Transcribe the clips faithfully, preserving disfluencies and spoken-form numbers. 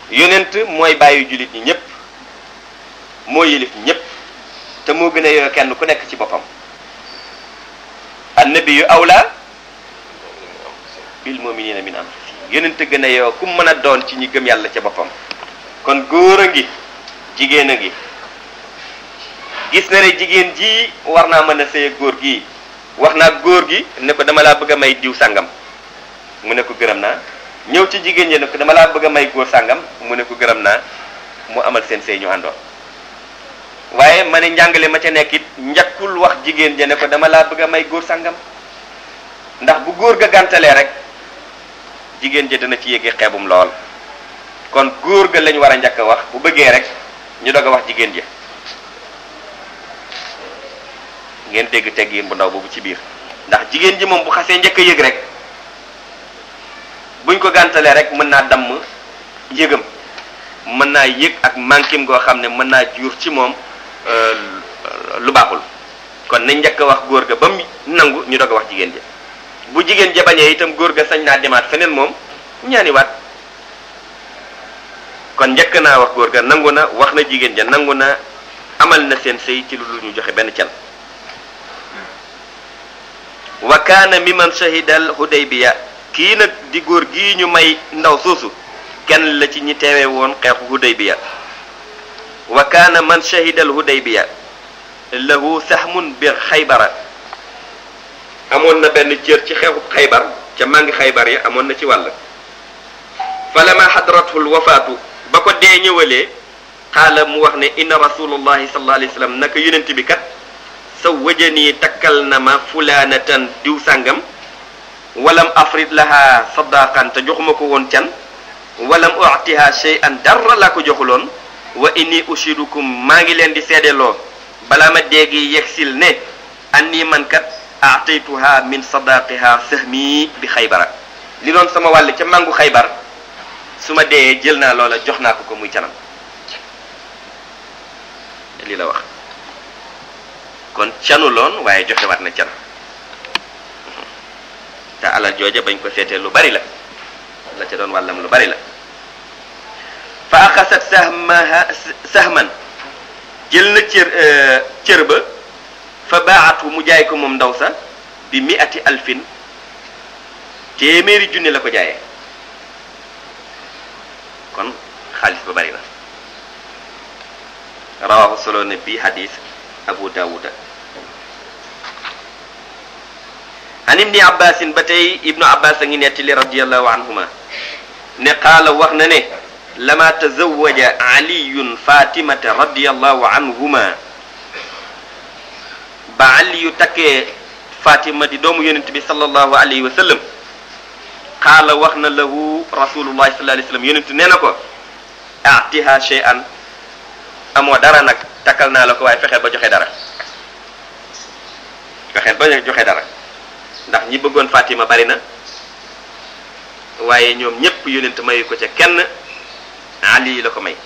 yonent mooy bàyyi jullit ñi ñëpp moo yilif ñëpp te moo gën a yoo kenn ku nekk ci boppam annabiyu awla bil mu'minina min anfusihim yonent gën a yoo ku mën a doon ci ñi gëm yàlla ca boppam kon góor a ngi jigéen a ngi gis na ne jigéen ji war naa mën a sëy góor gi wax naa góor gi ne ko dama laa bëgg a may diw sàngam mu ne ko gërëm naa ñëw ci jigéen ñi ne ko dama laa bëgg a may góor sàngam mu ne ko gërëm naa mu amal seen sëy ñu àndoon waaye ma ne njàngale ma ca nekk it njakkul wax jigéen ja ne ko dama laa bëgg a may góor sàngam ndax bu góor ga gàntalee rek jigéen ja dana ci yéege xeebum lool kon góor ga lañ war a njëkk a wax bu bëggee rek ñu doog a wax jigéen ja ngeen dégg teggiin bu ndaw boobu ci biir ndax jigéen ji moom bu xasee njëkk a yëg rek buñ ko gàntalee rek mën naa damm yëgam mën naa yëg ak manquim goo xam ne mën naa jur ci moom lu baaxul kon nañ njëkk a wax góor ga ba mu nangu ñu doog a wax jigéen ja bu jigéen ja bañee itam góor ga sañ naa demaat feneen moom ñaaniwaat kon njëkk naa wax góor ga nangu na wax na jigéen ja nangu na amal na seen sëy ci lu ñu joxe benn cel wa kaana mimman shahidal hudaybiya kii nag di góor gii ñu may ndaw soosu kenn la ci ñi teewe woon xeexu hudaybiya wa kaana man shahidal hudaybiya lahu sahmun bir xaybara amoon na benn cër ci xeexu xaybar ca mangi xaybar ya amoon na ci wàll falama hadratul wafaatu ba ko dee ñëwalee xaala mu wax ne inna rasulullahi sallallahu alayhi wa sallam naka yonent bi kat sa wajanii takkal na ma fulaanatan diw sàngam walam afrid laha sadaqan te joxuma ko woon can walam u'tiha shay'an dara laa ko joxuloon wa inni ushidukum maa ngi leen di seedeloo balaa ma déegi yegsil ne anni man kat a'taytuha min sadaqiha sahmi bi xaybara li doon sama wàll ca màngu xaybar su ma dee jël naa loola jox naa ko ko muy canam lii la wax kon canu loon waaye joxe waat na can te alal jooja bañ ko seetee lu bari la la ca doon wàllam lu bari la fa axasat sahmaha sahman jël na cër cër ba fa baatu mu jaay ko moom ndaw sa bi miati alfin téeméeri junni la ko jaayee kon xaalis ba bari na rawahu solo ne bi hadis abu dawuda an ibni abbasin ba tey ibnu abbas a ngi nettali radiallahu anhuma ne qaala wax na ne lama tazawaja aliyun fatimata radiallahu anhuma ba aliyu takkee fatima di doomu yonent bi sallallahu alayhi wa sallam qaala wax na lahu rasulullahi sallallahu alayhi wa sallam yonent nee na ko atiha shay'an amoo dara nag takkal naa la ko waaye fexeel ba joxe dara fexeel ba joxe dara ndax ñi bëggoon Fatima bari na waaye ñoom ñépp yonent mayu ko ca kenn Ali la ko may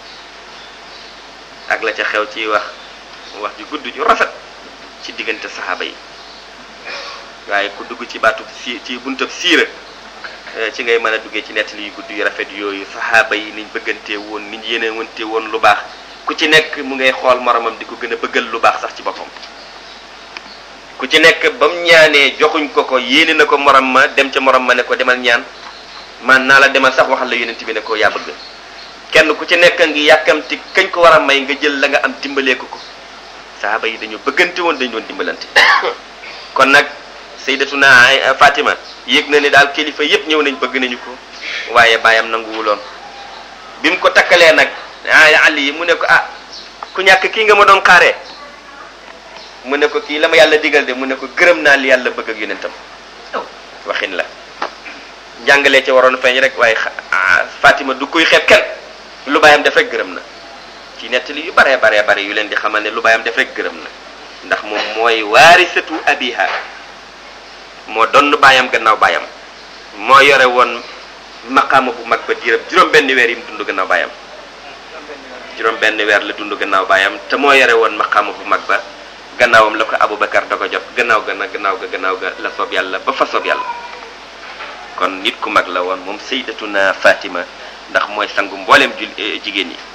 ak la ca xew ci wax wax ju gudd ju rafet ci diggante saxaaba yi waaye ku dugg ci baatu si ci buntab siira ci ngay mën a duggee ci nettali yu gudd yu rafet yooyu saxaaba yi niñ bëggantee woon niñ yéene wante woon lu baax ku ci nekk mu ngay xool moromam di ko gën a bëggal lu baax sax ci boppam ku ci nekk ba mu ñaanee joxuñ ko ko yéene na ko morom ma dem ca morom ma ne ko demal ñaan man naa la demal sax waxal la yonent bi ne ko yaa bëgg kenn ku ci nekk ngi yàkkamti kañ ko war a may nga jël la nga am dimbalee ko ko saxaaba yi dañoo bëggante woon dañu doon dimbalante kon nag sayyidatuna Fatima yéeg na ne daal kilifa yépp ñëw nañ bëgg nañu ko waaye baayam nanguwuloon bi mu ko takkalee nag Ali mu ne ko ah ku ñàkk kii nga ma doon xaaree mu ne ko kii la ma yàlla digal de mu ne ko gërëm naa li yàlla bëgg ak yonentam waxin la njàngalee ca waroon feeñ rek waaye Fatima du koy xeeb kenn lu baayam def rek gërëm na ci nettali yu baree baree bare yu leen di xamal ne lu baayam def rek gërëm na ndax moom mooy waarisatu abiha moo donn baayam gannaaw baayam moo yore woon maqaama bu mag ba diirab juróom benn weer yi mu dund gannaaw baayam juróom benn weer la dund gannaaw baayam te moo yore woon maqaama bu mag ba gannaawam la ko Aboubacar da ko jot gannaaw ga nag gannaaw ga gannaaw ga la soob yàlla ba fa soob yàlla kon nit ku mag la woon moom sayyidatuna Fatima ndax mooy sangu mboolem jul jigéen ñi.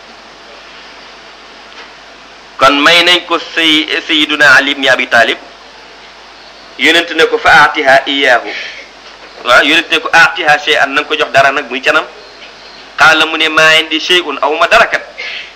kon may nañ ko say sayiduna ali ibn abi talib yonent ne ko fa aatiha iyaahu waaw yonent ne ko aatiha shay'an na nga ko jox dara nag muy canam xaala mu ne maa indi shay'un aw ma dara kat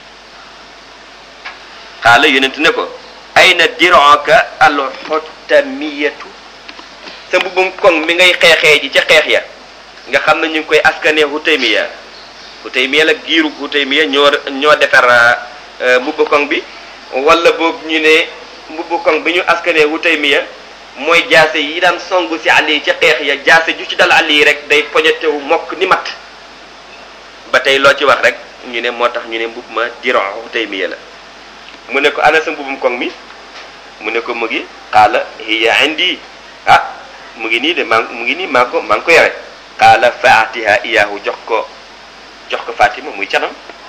xaala yonent ne ko ayna dir'uka al-hutamiyatu sa mbubum koŋ mi ngay xeexee ji ca xeex ya nga xam ne ñu ngi koy askanee Hutaymiya Hutaymiya la giiru Hutaymiya ñoo ñoo defar mbubbu koŋ bi wala boog ñu ne mbubbu koŋ bi ñu askanee Hutaymiya mooy jaase yi daan songu si àll yi ca xeex ya jaase ju ci dal àll yi rek day poñetewu mokk ni mat ba tey loo ci wax rek ñu ne moo tax ñu ne mbub ma diron Hutaymiya la mu ne ko ana sa mbubum koŋ mi mu ne ko mu ngi xaala hiya indi ah mu ngi nii de maa mu ngi nii maa ko maa ngi ko yore xaala faatiha iyaahu jox ko jox ko Fatima muy canam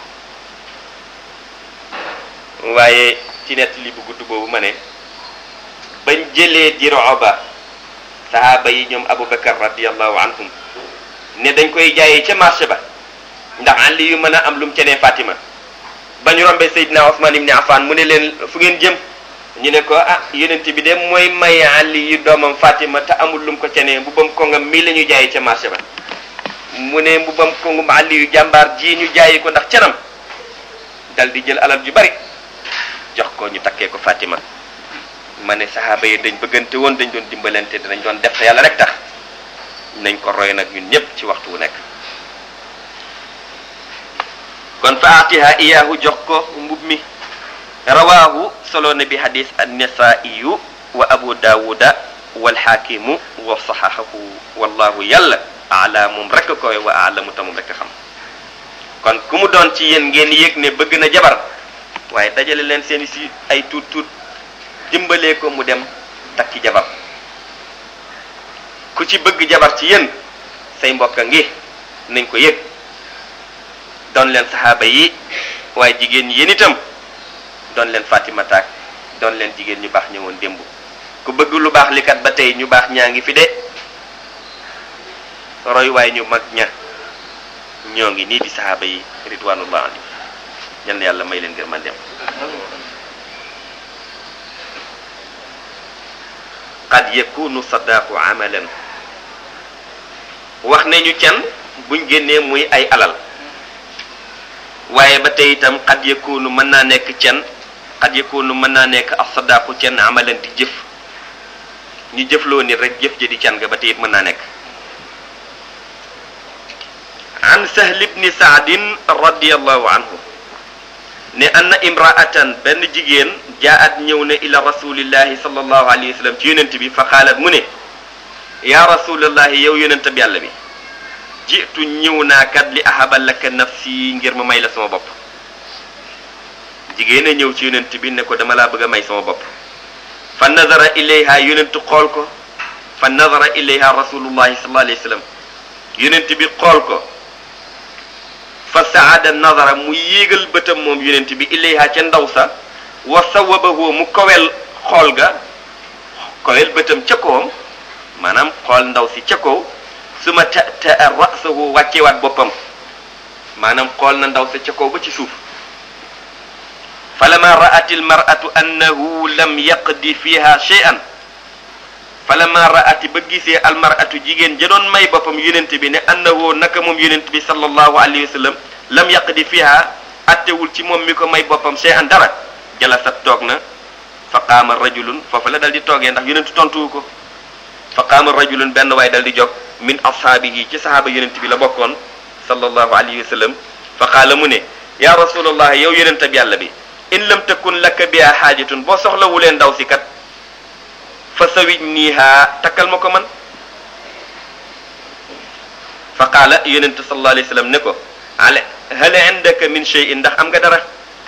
waaye ci nett li bu gudd boobu ma ne bañ jëlee diroo ba sahaaba yi ñoom Aboubacar radiallahu anhum ne dañ koy jaayee ca marché ba ndax Ali yu mën a am lu mu cenee Fatima bañ rombee Seydina Ousmane ibn Affan mu ne leen fu ngeen jëm ñu ne ko ah yonent bi de mooy may Ali yu doomam Fatima te amul lu mu ko cenee mbubam kongam mii la ñu jaayee ca marché ba mu ne mbubam kongam Ali yu jàmbaar ji ñu jaayi ko ndax canam dal di jël alal ju bari jox ko ñu takkee ko Fatima ma ne sahaaba yi dañ bëggante woon dañ doon dimbalante dinañ doon def te yàlla rek tax nañ ko roy nag ñun ñëpp ci waxtu wu nekk kon fa aatiha iyaahu jox ko mbub mi rawaahu solo na bi hadis an-nasaiyu wa abu daawuda wal xaakimu wa saxaxahu wallahu yàlla ala moom rek koy wa alamu ta moom rek xam kon ku mu doon ci yéen ngeen yëg ne bëgg na jabar waaye dajale leen seen si ay tuut tuut dimbalee ko mu dem takki jabar ku ci bëgg jabar ci yéen say mbokk ngi nañ ko yëg doon leen saxaaba yi waaye jigéen ñi yéen itam doon leen Fatima taak doon leen jigéen ñu baax ñëwoon démb ku bëgg lu baax li kat ba tey ñu baax ñaa ngi fi de roy waaye ñu mag ña ñoo ngi nii di saxaaba yi ridwanullah alayhi ñan yàlla may leen ngir man dem qad yakunu sadaqu amalan wax nañu can buñ génnee muy ay alal waaye ba tey itam qad yakunu mën naa nekk can qad yakunu mën naa nekk as sadaqu can amalan di jëf ñu jëfloo nit rek jëf ji di can nga ba tey it mën naa nekk an Sahl ibn Sa'd radiyallahu anhu ne anna imra'atan benn jigéen jaat ñëw ne ila rasulillahi sallallahu alayhi wa sallam ci yonent bi fa xaalat mu ne yaa rasulallahi yow yonent bi yàlla bi jiitu ñëw naa kat li ahaba laka nafsi ngir ma may la sama bopp jigéen a ñëw ci yonent bi ne ko dama laa bëgg a may sama bopp fa nazara ilayha yonent xool ko fa nazara ilayha rasulullahi sallallahu alayhi wa sallam yonent bi xool ko fa saada nazara mu yéegal bëtam moom yonent bi ilayha ca ndaw sa wa sawabahu mu kowel xool ga kowel bëtam ca kawam maanaam xool ndaw si ca kaw su ma ta ta rasahu wàccewaat boppam maanaam xool na ndaw sa ca kaw ba ci suuf falama ra'at al mar'atu annahu lam yaqdi fiha shay'an falama ra'ati ba gisee al mar'atu jigéen ja doon may boppam yonent bi ne annahu naka moom yonent bi sallallahu alayhi wa sallam lam yaqdi fiha attewul ci moom mi ko may boppam shay'an dara jalasat toog na fa qaama rajulun foofu la dal di toogee ndax yonent tontuwu ko fa qaama rajulun benn waay dal di jóg min ashaabihi ci sahaaba yonent bi la bokkoon sallallahu alayhi wa sallam fa qaala mu ne ya rasulallah yow yonent bi yàlla bi in lam takun laka biha xaajatun boo soxlawulee ndaw si kat fa sawijniha takkal ma ko man fa qaala yonent sallallahu alayhi wa sallam ne ko ale hal indaka min shay'in ndax am nga dara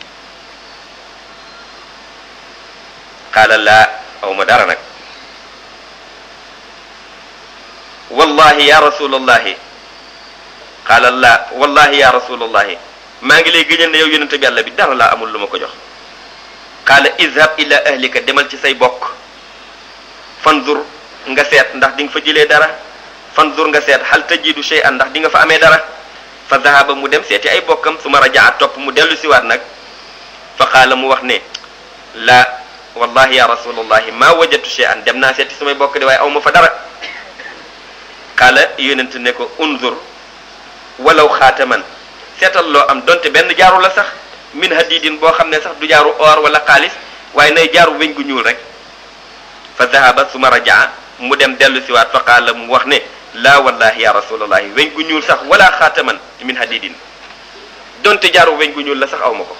qaala laa aw ma dara nag wallahi ya rasulallahi qaala laa wallahi ya rasulallahi maa ngi lay gëñal ne yow yonent bi yàlla bi dara laa amul lu ma ko jox qaala izhab ila ahlika demal ci say bokk fanzur nga seet ndax di nga fa jëlee dara fanzur nga seet hal tajidu shay'an ndax di nga fa amee dara fa dahaba mu dem seeti ay bokkam suma rajaa topp mu dellu siwaat nag fa qaala mu wax ne la wallahi ya rasulullahi ma wajadtu shay'an dem naa seeti samay bokk de waaye aw ma fa dara qaala yonent ne ko unzur walaw xaataman seetal loo am donte benn jaaru la sax min hadidin boo xam ne sax du jaaru or wala xaalis waaye nay jaaru weñ gu ñuul rek fa dahaba suma rajaa mu dem dellu siwaat fa qaala mu wax ne la wallahi ya rasulullahi weñ gu ñuul sax wala xaataman min hadidin donte jaaru weñ gu ñuul la sax aw ma ko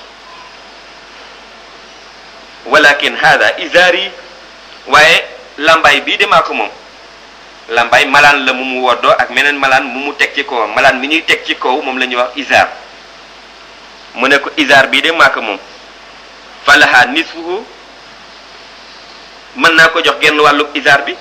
walakin hada izari waaye lambaay bii de maa ko moom lambaay malaan la mu mu woddoo ak meneen malaan mu mu teg ci kaw malaan mi ñuy teg ci kaw moom la ñuy wax izar mu ne ko izar bii de maa ko moom falaha nisfuhu mën naa ko jox genn wàllu izar bi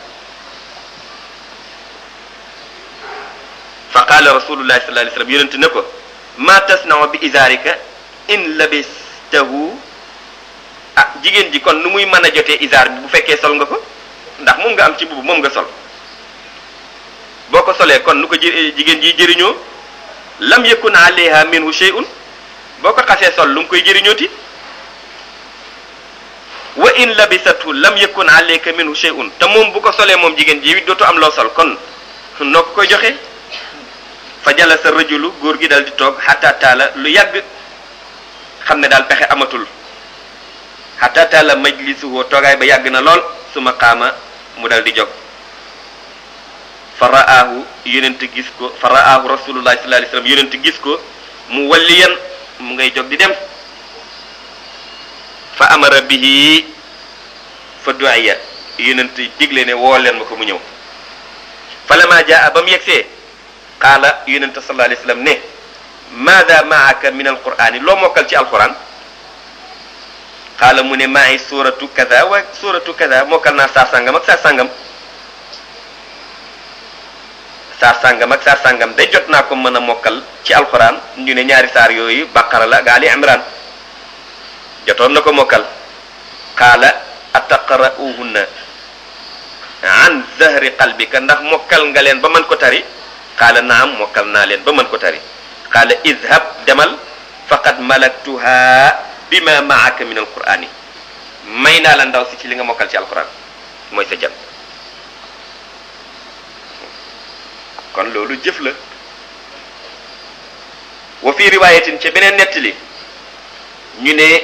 fa qaala rasulullahi sallallahu alayhi wasallam yonent ne ko ma tasna'u bi izarika in labistahu ah jigéen ji kon nu muy mën a jotee izar bi bu fekkee sol nga ko ndax moom nga am ci bubu moom nga sol boo ko solee kon nu ko jigéen ji jëriñoo lam yakun alayha minhu shay'un boo ko xasee sol lu mu koy jëriñooti wa in labisatu lam yakun alayka minhu shay'un te moom bu ko solee moom jigéen ji dootu am loo sol kon noo ko koy joxe fa jalasa rajulu góor gi dal di toog hatta taala lu yàgg xam ne daal pexe amatul hatta taala majlisuhu toogaay ba yàgg na lool suma qaama mu dal di jóg fa ra'aahu yonent gis ko fa ra'aahu rasulullahi sallallahu alayhi wasallam yonent gis ko mu walliyan mu ngay jóg di dem fa amara bihi fa du'iya yonent digle ne woo leen ma ko mu ñëw falama jaa ba mu yegsee qaala yonent sallallahu alayhi wasallam ne maada maaka min alqur'ani loo mokkal ci alquran qaala mu ne maay suratu kaza wa suratu kaza mokkal naa saar sàngam ak saar sàngam saar sàngam ak saar sàngam day jot naa ko mën a mokkal ci alquran ñu ne ñaari saar yooyu baqara la ak ali imran jotoon na ko mokkal qaala ataqra'uhunna an zahri qalbika ndax mokkal nga leen ba mën ko tari qaala naam mokkal naa leen ba mën ko tari qaala idhab demal faqad malaktuha bima ma'aka min alqur'ani may naa la ndaw si ci li nga mokkal ci alquran mooy sa jam kon loolu jëf la wa fi riwayatin ci beneen nettali ñu ne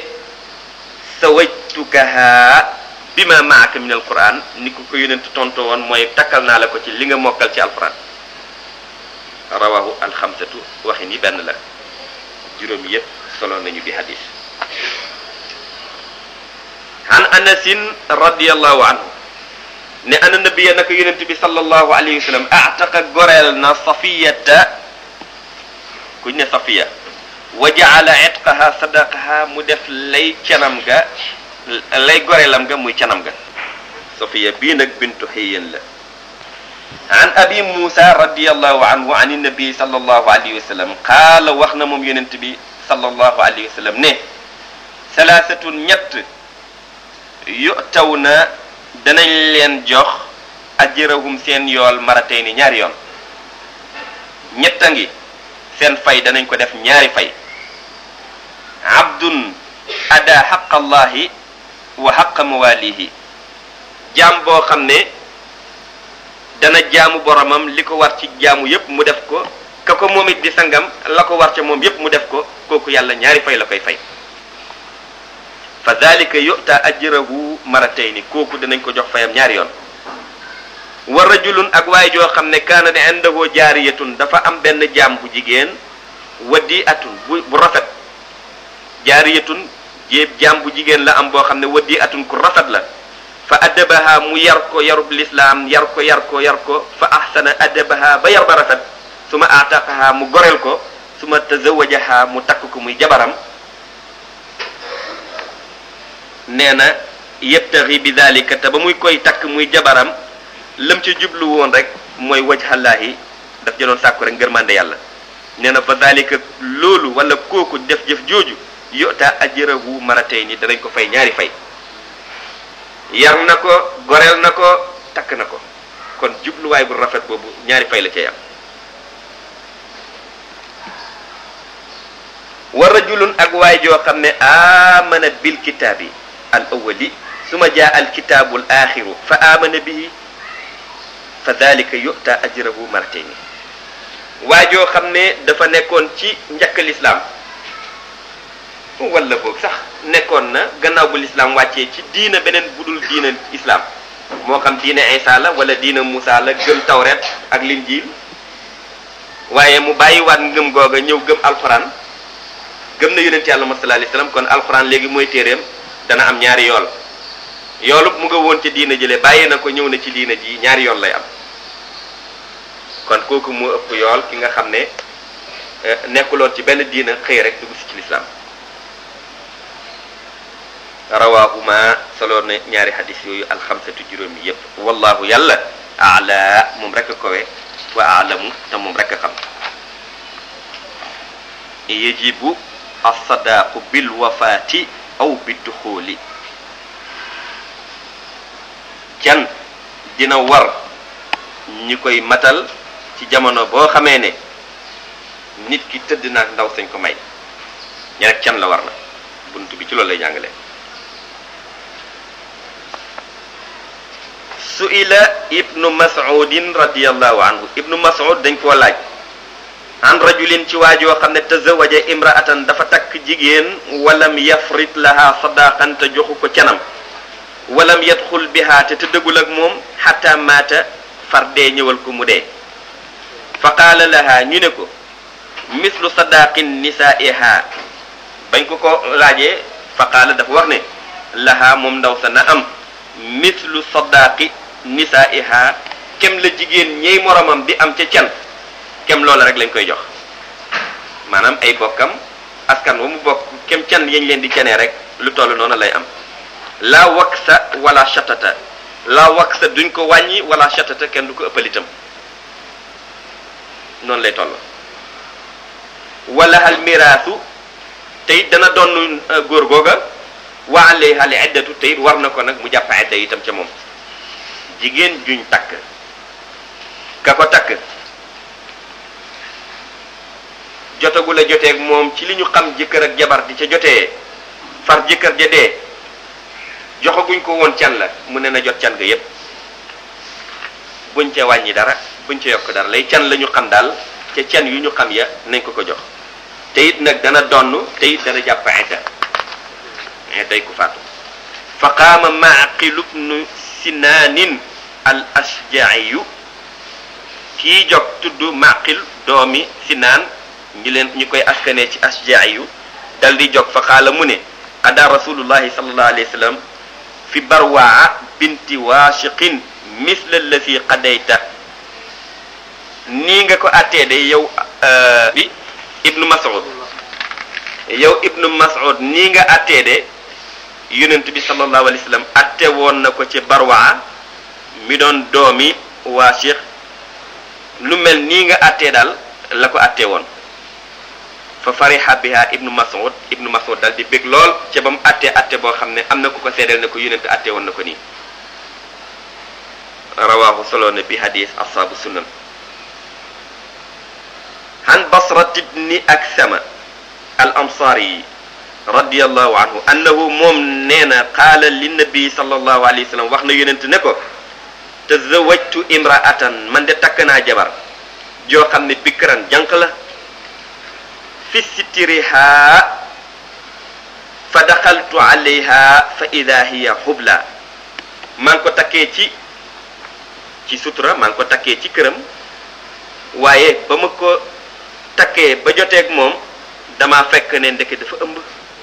sawajtukaha bima ma'aka min alquran ni ko ko yonent tonto woon mooy takkal naa la ko ci li nga mokkal ci alquran rawahu alxamsatu waxi ni benn la juróom yépp solo nañu bi hadis an anasin radiyallahu anhu ne ana nabiya naka yonent bi sallallahu alayhi wa sallam a'taqa goreel na safiyata kuñ ne safiya wa ja'ala itqaha sadaqaha mu def lay canam ga lay goreelam ga muy canam ga safiya bii nag bintu Hayyan la an abi Musa radiyallahu anhu an nabi sallallahu alayhi wa sallam qaala wax na moom yonent bi sallallahu alayhi wa sallam ne salaasatun ñett yu'taw na danañ leen jox ajrahum seen yool maratay ni ñaari yoon ñett a ngi seen fay danañ ko def ñaari fay abdun ada xaqallahi wa xaqa mawalihi jaam boo xam ne dana jaamu boromam li ko war ci jaamu yépp mu def ko ka ko moom it di sangam la ko war ca moom yépp mu def ko kooku yàlla ñaari fay la koy fay fa dhalika yu'ta ajrahu maratayni kooku danañ ko jox fayam ñaari yoon wa rajulun ak waaye joo xam ne kaana ne indahu jaariyatun dafa am benn jaam bu jigéen waddi atun bu bu rafet jaariyatun jéeb jaam bu jigéen la am boo xam ne waddi atun ku rafet la fa adabaha mu yar ko yarub lislaam yar ko yar ko yar ko fa ahsana adabaha ba yar ba rafet su ma ataqaha mu goreel ko su ma tazawajaha mu takk ko muy jabaram nee na yebtaxi bi dalika te ba muy koy takk muy jabaram lam ci jublu woon rek mooy wajhallaahi daf jëloon sàkku rek ngërmande yàlla nee na fa dalika loolu wala kooku def jëf jooju yota ajrahu maratayni danañ ko fay ñaari fay yar na ko goreel na ko takk na ko kon jubluwaay bu rafet boobu ñaari fay la cay am wa rajulun ak waay joo xam ne amana bil kitaabi al awwali suma jaa al kitaabu al axiru fa amana bihi fa dalika yu'ta ajrahu marratayni waay joo xam ne dafa nekkoon ci njëkk lislaam wala boog sax nekkoon na gannaaw bu lislaam wàccee ci diina beneen budul diina islaam moo xam diina Isa la wala diina Musa la gëm tawret ak linjiil waaye mu bàyyiwaat ngëm googa ñëw gëm alxuraan gëm na yonent yàlla sallallahu alayhi wasallam kon alxuraan léegi mooy téeréem dana am ñaari yool yoolub mu nga woon ci diina jële bàyyi na ko ñëw na ci diina ji ñaari yool lay am kon kooku moo ëpp yool ki nga xam ne nekkuloon ci benn diina xëy rek dugg si ci lislaam rawaahuma solo na ñaari xadis yooyu alxamsatu juróomi yépp wallahu yàlla ala moom rek a kowe wa alamu te moom rek a xam yajibu as-sadaqu bil wafaati aw bidduxuli can dina war ñi koy matal ci jamono boo xamee ne nit ki tëdd naak ndaw sañ ko may ña rek can la war na bunt bi ci loolu lay jàngale su'ila ibnu mas'udin radiyallahu anhu ibnu mas'ud dañ koo laaj an rajulin ci waajoo xam ne tazawaja imra'atan dafa takk jigéen walam yafrit laha sadaqan te joxu ko canam walam yadxul biha te tëddagul ak moom xata maata far dee ñëwal ko mu dee fa qaala laha ñu ne ko mislu sadaqin nisaiha bañ ko ko laajee fa qaala dafa wax ne laha moom ndaw sa na am mislu sadaqi nisaiha kem la jigéen ñey moromam di am ca can kem loola rek lañ koy jox maanaam ay bokkam askan wa mu bokk kem can yañ leen di canee rek lu toll noonu lay am la waksa wala shatata la waksa duñ ko wàññi wala shatata kenn du ko ëppal itam noonu lay toll wala al miraasu te it dana doon góor googa wa alayha al iddatu te it war na ko nag mu jàpp idda itam ca moom jigéen juñ takk ka ko takk jotagul a joteeg moom ci li ñu xam jëkkër ak jabar di ca jotee far jëkkër ja dee joxaguñ ko woon can la mu ne na jot can ga yépp buñ ca wàññi dara buñ ca yokk dara lay can la ñu xam daal ca can yu ñu xam ya nañ ko ko jox te it nag dana donn te it dana jàpp idda idday ku faatu fa qaama Ma'qil ibnu Sinaanin al Ashja'iyu kii jog tudd Ma'qil doomi Sinaan ñi leen ñu koy askanee ci Ashja'iyu dal di jog fa qaala mu ne ada rasulullahi sallallahu alayhi wa sallam fi Barwaa binti Waashiqin misla allazi qadayta nii nga ko attee de yow bi Ibnu Mas'ud yow Ibnu Mas'ud nii nga attee de yonent bi sallallahu alayhi wa sallam atte woon na ko ci Barwaa mi doon doomi Waashiq lu mel nii nga attee daal la ko attee woon fa fariha biha Ibnu Mas'ud Ibnu Mas'ud dal di bég lool ca ba mu attee atte boo xam ne am na ku ko seedeel ne ko yonent atte woon na ko nii rawaahu solo na bi hadis ashaabu sunan han Basrat ibni Aksama al ansari radiyallahu anhu annahu moom nee na qaala linnabi sallallahu alayhi wa sallam wax na yonent ne ko tazawajtu imra'atan man de takk naa jabar joo xam ne bikran jànq la fi sitiriha fa daxaltu alayha fa ida hiya xubla maa ngi ko takkee ci ci sutura maa ngi ko takkee ci këram waaye ba ma ko takkee ba joteeg moom dama fekk ne ndeke dafa ëmb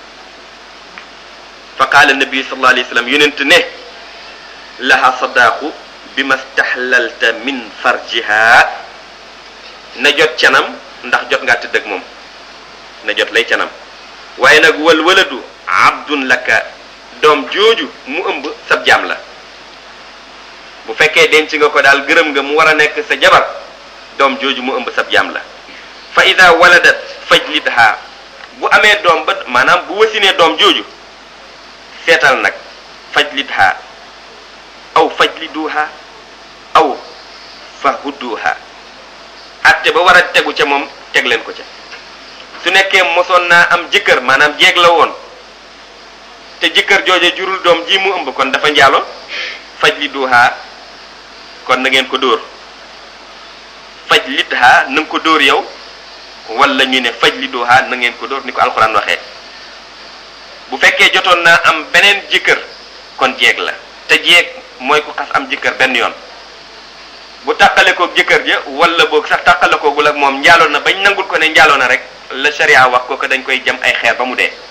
fa qaala nabi sallallahu alayhi wa sallam yonent ne laha sadaqu bi ma stahlalta min farjiha na jot canam ndax jot ngaa tëdd ak moom na jot lay canam waaye nag wal waladu abdun laka doom jooju mu ëmb sab jaam la bu fekkee denc nga ko daal gërëm nga mu war a nekk sa jabar doom jooju mu ëmb sab jaam la fa ida waladat fajlidha bu amee doom ba maanaam bu wasinee doom jooju seetal nag fajlidha aw fajliduha aw fahudduha atte ba war a tegu ca moom teg leen ko ca su nekkee mosoon naa am jëkkër maanaam jeeg la woon te jëkkër jooje jurul doom ji mu ëmb kon dafa njaalo faj li duhaa kon na ngeen ko dóor faj lithaa na nga ko dóor yow wala ñu ne faj li duhaa na ngeen ko dóor ni ko alxuraan waxee bu fekkee jotoon naa am beneen jëkkër kon jeeg la te jeeg mooy ku xas am jëkkër benn yoon bu tàqale koog jëkkër ja wala boog sax tàqale koogul ak moom njaaloo na bañ nangul ko ne njaaloo na rek la sharia wax ko ko dañ koy jam ay xeer ba mu dee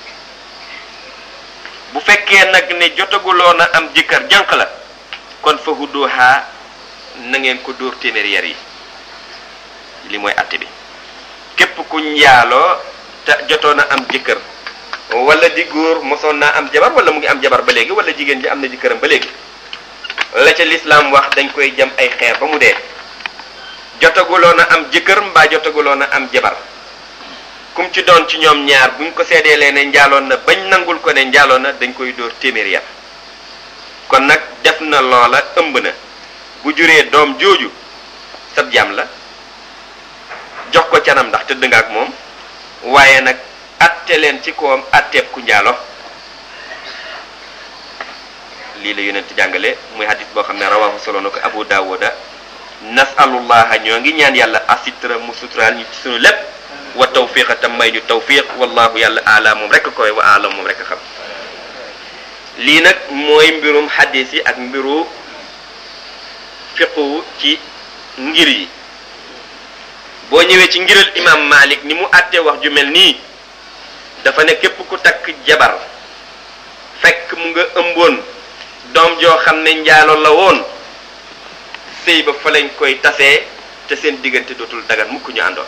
bu fekkee nag ne jotaguloo na am jëkkër jànq la kon fa hudduha na ngeen ko dóor téeméeri yar yi li mooy atte bi képp ku njaaloo te jotoon na am jëkkër wala di góor mosoon naa am jabar wala mu ngi am jabar ba léegi wala jigéen ji am na jëkkëram ba léegi la ca lislaam wax dañ koy jam ay xeer ba mu dee jotaguloo na am jëkkër mbaa jotaguloo na am jabar kum ci doon ci ñoom ñaar buñ ko seedee lee ne njaaloon na bañ nangul ko ne njaaloon na dañ koy dóor téeméeri yar kon nag def na loola ëmb na bu juree doom jooju sab jaam la jox ko canam ndax tëdd nga ak moom waaye nag atte leen ci kawam atteeb ku njaalo lii la yonent jàngale muy hadis boo xam ne rawahu solo na ko Abu Dawuda nasalullaha ñoo ngi ñaan yàlla asitra mu suturaal ñu ci sunu lépp wa tawfiqa tam may ñu tawfiq wallahu yàlla ala moom rek koy wa alam moom rek xam lii nag mooy mbirum hadis yi ak mbiru fiqu ci ngir yi boo ñëwee ci ngiral imam Malik ni mu àttee wax ju mel nii dafa ne képp ku takk jabar fekk mu nga ëmboon doom joo xam ne njaalo la woon sëy ba fa lañ koy tasee te seen diggante dootul dagan mukk ñu àndoon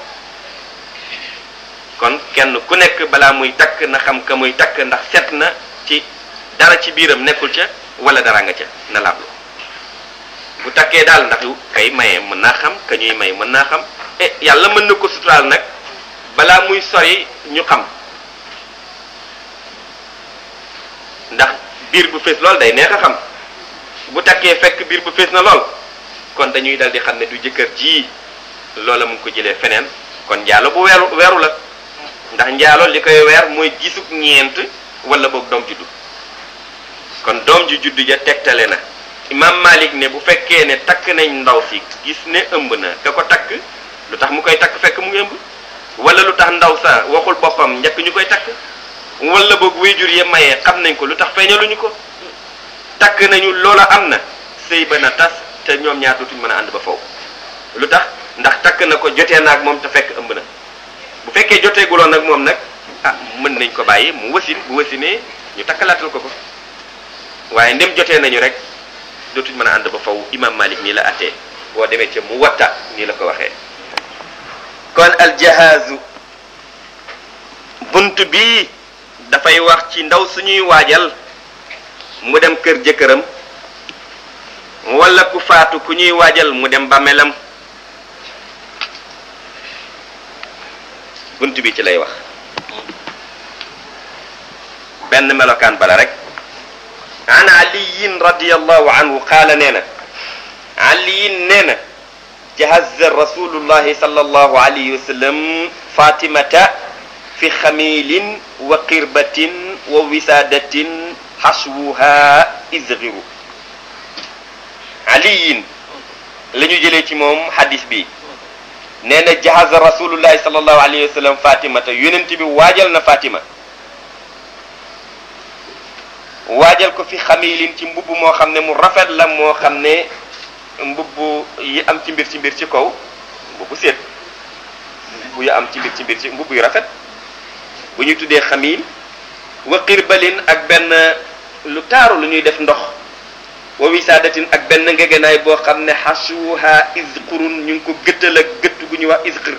kon kenn ku nekk balaa muy takk na xam ka muy takk ndax set na ci dara ci biiram nekkul ca wala dara nga ca na laablu bu takkee daal ndax kay maye mën naa xam ka ñuy may mën naa xam e yàlla mën na ko suturaal nag balaa muy sori ñu xam ndax biir bu fees lool day neex a xam bu takkee fekk biir bu fees na lool kon dañuy dal di xam ne du jëkkër ji loola mu ngi ko jëlee feneen kon njaalo bu weeru weeru la ndax njaalo li koy weer mooy gisug ñeent wala boog doom juddu kon doom ju juddu ja tegtale na imam Malik ne bu fekkee ne takk nañ ndaw si gis ne ëmb na ka ko takk lu tax mu koy takk fekk mu ngi ëmb wala lu tax ndaw sa waxul boppam njëkk ñu koy takk wala boog wayjur ya mayee xam nañ ko lu tax feeñaluñu ko takk nañu loola am na sëy ba na tas te ñoom ñaar dootuñ mën a ànd ba foofu lu tax ndax takk na ko jotee na ak moom te fekk ëmb na bu fekkee joteeguloon nag moom nag ah mën nañ ko bàyyi mu wasin bu wasinee ñu takkalaatal ko ko waaye ndem jotee nañu rek dootuñ mën a ànd ba faw imam Malik nii la attee boo demee ca mu watta nii la ko waxee kon aljahaazu bunt bii dafay wax ci ndaw suñuy waajal mu dem kër jëkkëram wala ku faatu ku ñuy waajal mu dem bàmmeelam bunt bi ci lay wax benn melokaan bala rek an aliyin radiyallahu anhu qaala nee na aliyin nee na jahaza rasulullahi sallallahu alayhi wa sallam fatimata fi xamilin wa qirbatin wa wisaadatin xaswuha izgiru aliyin la ñu jëlee ci moom hadis bi nee na jahaza rasulullahi sallallahu alayhi wa sallam fatimata yonent bi waajal na Fatima waajal ko fi xamilin ci mbubb moo xam ne mu rafet la moo xam ne mbubb yi am ci mbir ci mbir ci kaw mbubbu seet mbubb yi am ci mbir ci mbir ci mbubb yu rafet bu ñu tuddee xamil wa qirbalin ak benn lu taaru lu ñuy def ndox wa wisaadatin ak benn ngegenaay boo xam ne xasuha izqurun ñu ngi ko gëttal ak gëtt gu ñuy wax izqur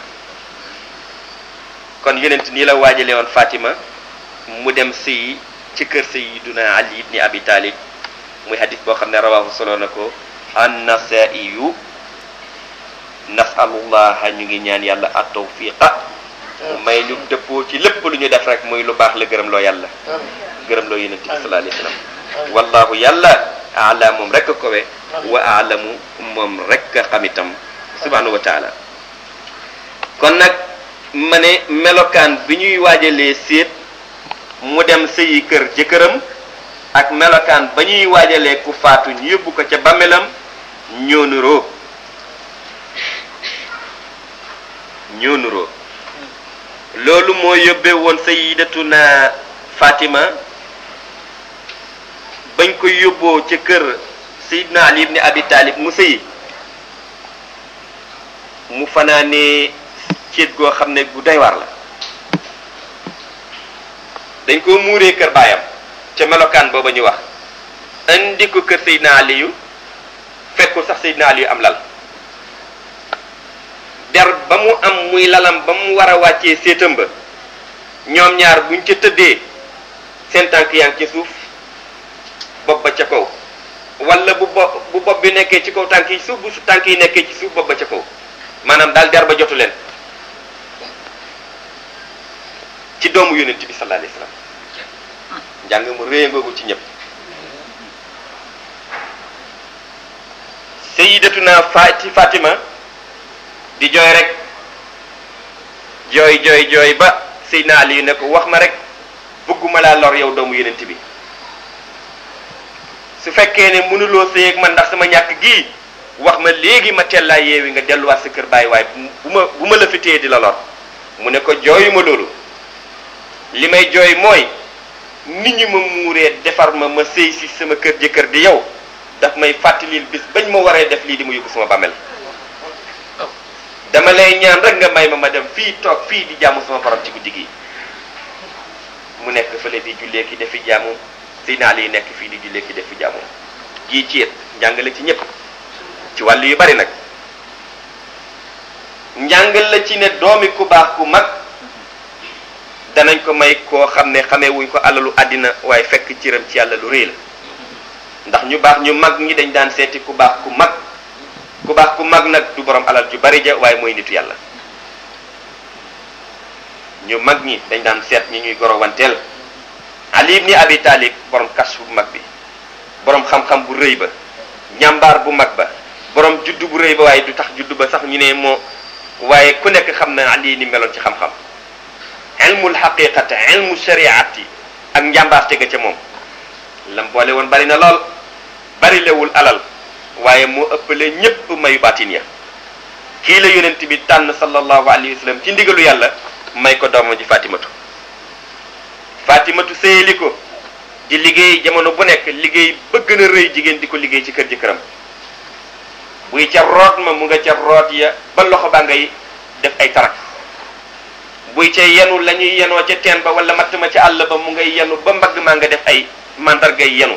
kon yonent nii la waajale woon Fatima mu dem sëyi ci kër sayyiduna Ali ibn Abi Talib muy hadis boo xam ne rawahu solo na ko an-Nasaa'iyu nasalullaha ñu ngi ñaan yàlla at-tawfiqa mu may ñu dëppoo ci lépp lu ñu def rek muy lu baax la gërëm loo yàlla gërëm loo yonent bi sallallahu alayhi wa sallam wallahu yàlla ala moom rek a kowe wa alamu moom rek a xam itam subhanahu wa taala kon nag ma ne melokaan bi ñuy waajalee séet mu dem sëyi kër jëkkëram ak melokaan ba ñuy waajalee ku faatu ñu yóbbu ko ca bàmmeelam ñoo nuroo ñoo nuroo loolu moo yóbbee woon sayyidatuna Fatima bañ ko yóbboo ca kër Seydina Ali ibn Abi Talib mu sëyi mu fanaanee céet goo xam ne bu doy waar la dañ ko muuree kër baayam ca melokaan booba ñu wax indi ko kër Seydina Aliyu fekkul sax Seydina Aliyu am lal der ba mu am muy lalam ba mu war a wàccee séetam ba ñoom ñaar buñ ca tëddee seen tànk yaa ngi ci suuf bopp ba ca kaw wala bu bo bu bopp bi nekkee ci kaw tànk yi suuf bu tànk yi nekkee ci suuf bopp ba ca kaw maanaam daal der ba jotu leen ci doomu yonent bi sallallahu alayhi wasallam njàng mu réy ngoogu ci ñëpp sayyidatuna Fati Fatima di jooy rek jooy jooy jooy ba Seydina Ali ne ko wax ma rek bëgguma laa lor yow doomu yonent bi su fekkee ne mënuloo sëy ak man ndax sama ñàkk gii wax ma léegi ma teel laa yeewi nga delluwaat sa kër bàyyi waaye bu ma bu ma la fi téye di la lor mu ne ko jooyuma loolu li may jooy mooy nit ñi ma muuree defar ma ma sëy si sama kër jëkkër di yow daf may fàttalil bis bañ ma waree def lii di mu yóbbu sama bàmmeel dama lay ñaan rek nga may ma ma dem fii toog fii di jaamu sama borom ci guddi gi mu nekk fële di jullee ki defi jaamu Seydina Ali nekk fii di jullee ki defi jaamu gii ci yet njàngale ci ñëpp ci wàll yu bari nag njàngal la ci ne doomi ku baax ku mag danañ ko may koo xam ne xamee wuñ ko alalu àddina waaye fekk ciram ci yàlla lu rëy la ndax ñu baax ñu mag ñi dañ daan seeti ku baax ku mag ku baax ku mag nag du borom alal ju bari ja waaye mooy nitu yàlla ñu mag ñi dañ daan seet ñi ñuy goro wanteel Ali ibn Abi Talib borom kas bu mag bi borom xam-xam bu rëy ba ñàmbaar bu mag ba borom juddu bu rëy ba waaye du tax juddu ba sax ñu ne moo waaye ku nekk xam na Ali ni meloon ci xam-xam ilmul haqiqati ilmu shariati ak njàmbaar tega ca moom lam boole woon bari na lool bari lewul alal waaye moo ëppale ñépp mayu baatin ya kii la yonent bi tànn sallallahu alayhi wa sallam ci ndigalu yàlla may ko doomam ji Fatimatu Fatimatu séyali ko di liggéey jamono bu nekk liggéey bëgg na rëy jigéen di ko liggéey ci kër jëkkëram buy ca root ma mu nga ca root ya ba loxo baa ngay def ay tarak buy ca yenu la ñuy yenoo ca teen ba wala matt ma ca àll ba mu ngay yenu ba mbagg maa nga def ay mandargay yenu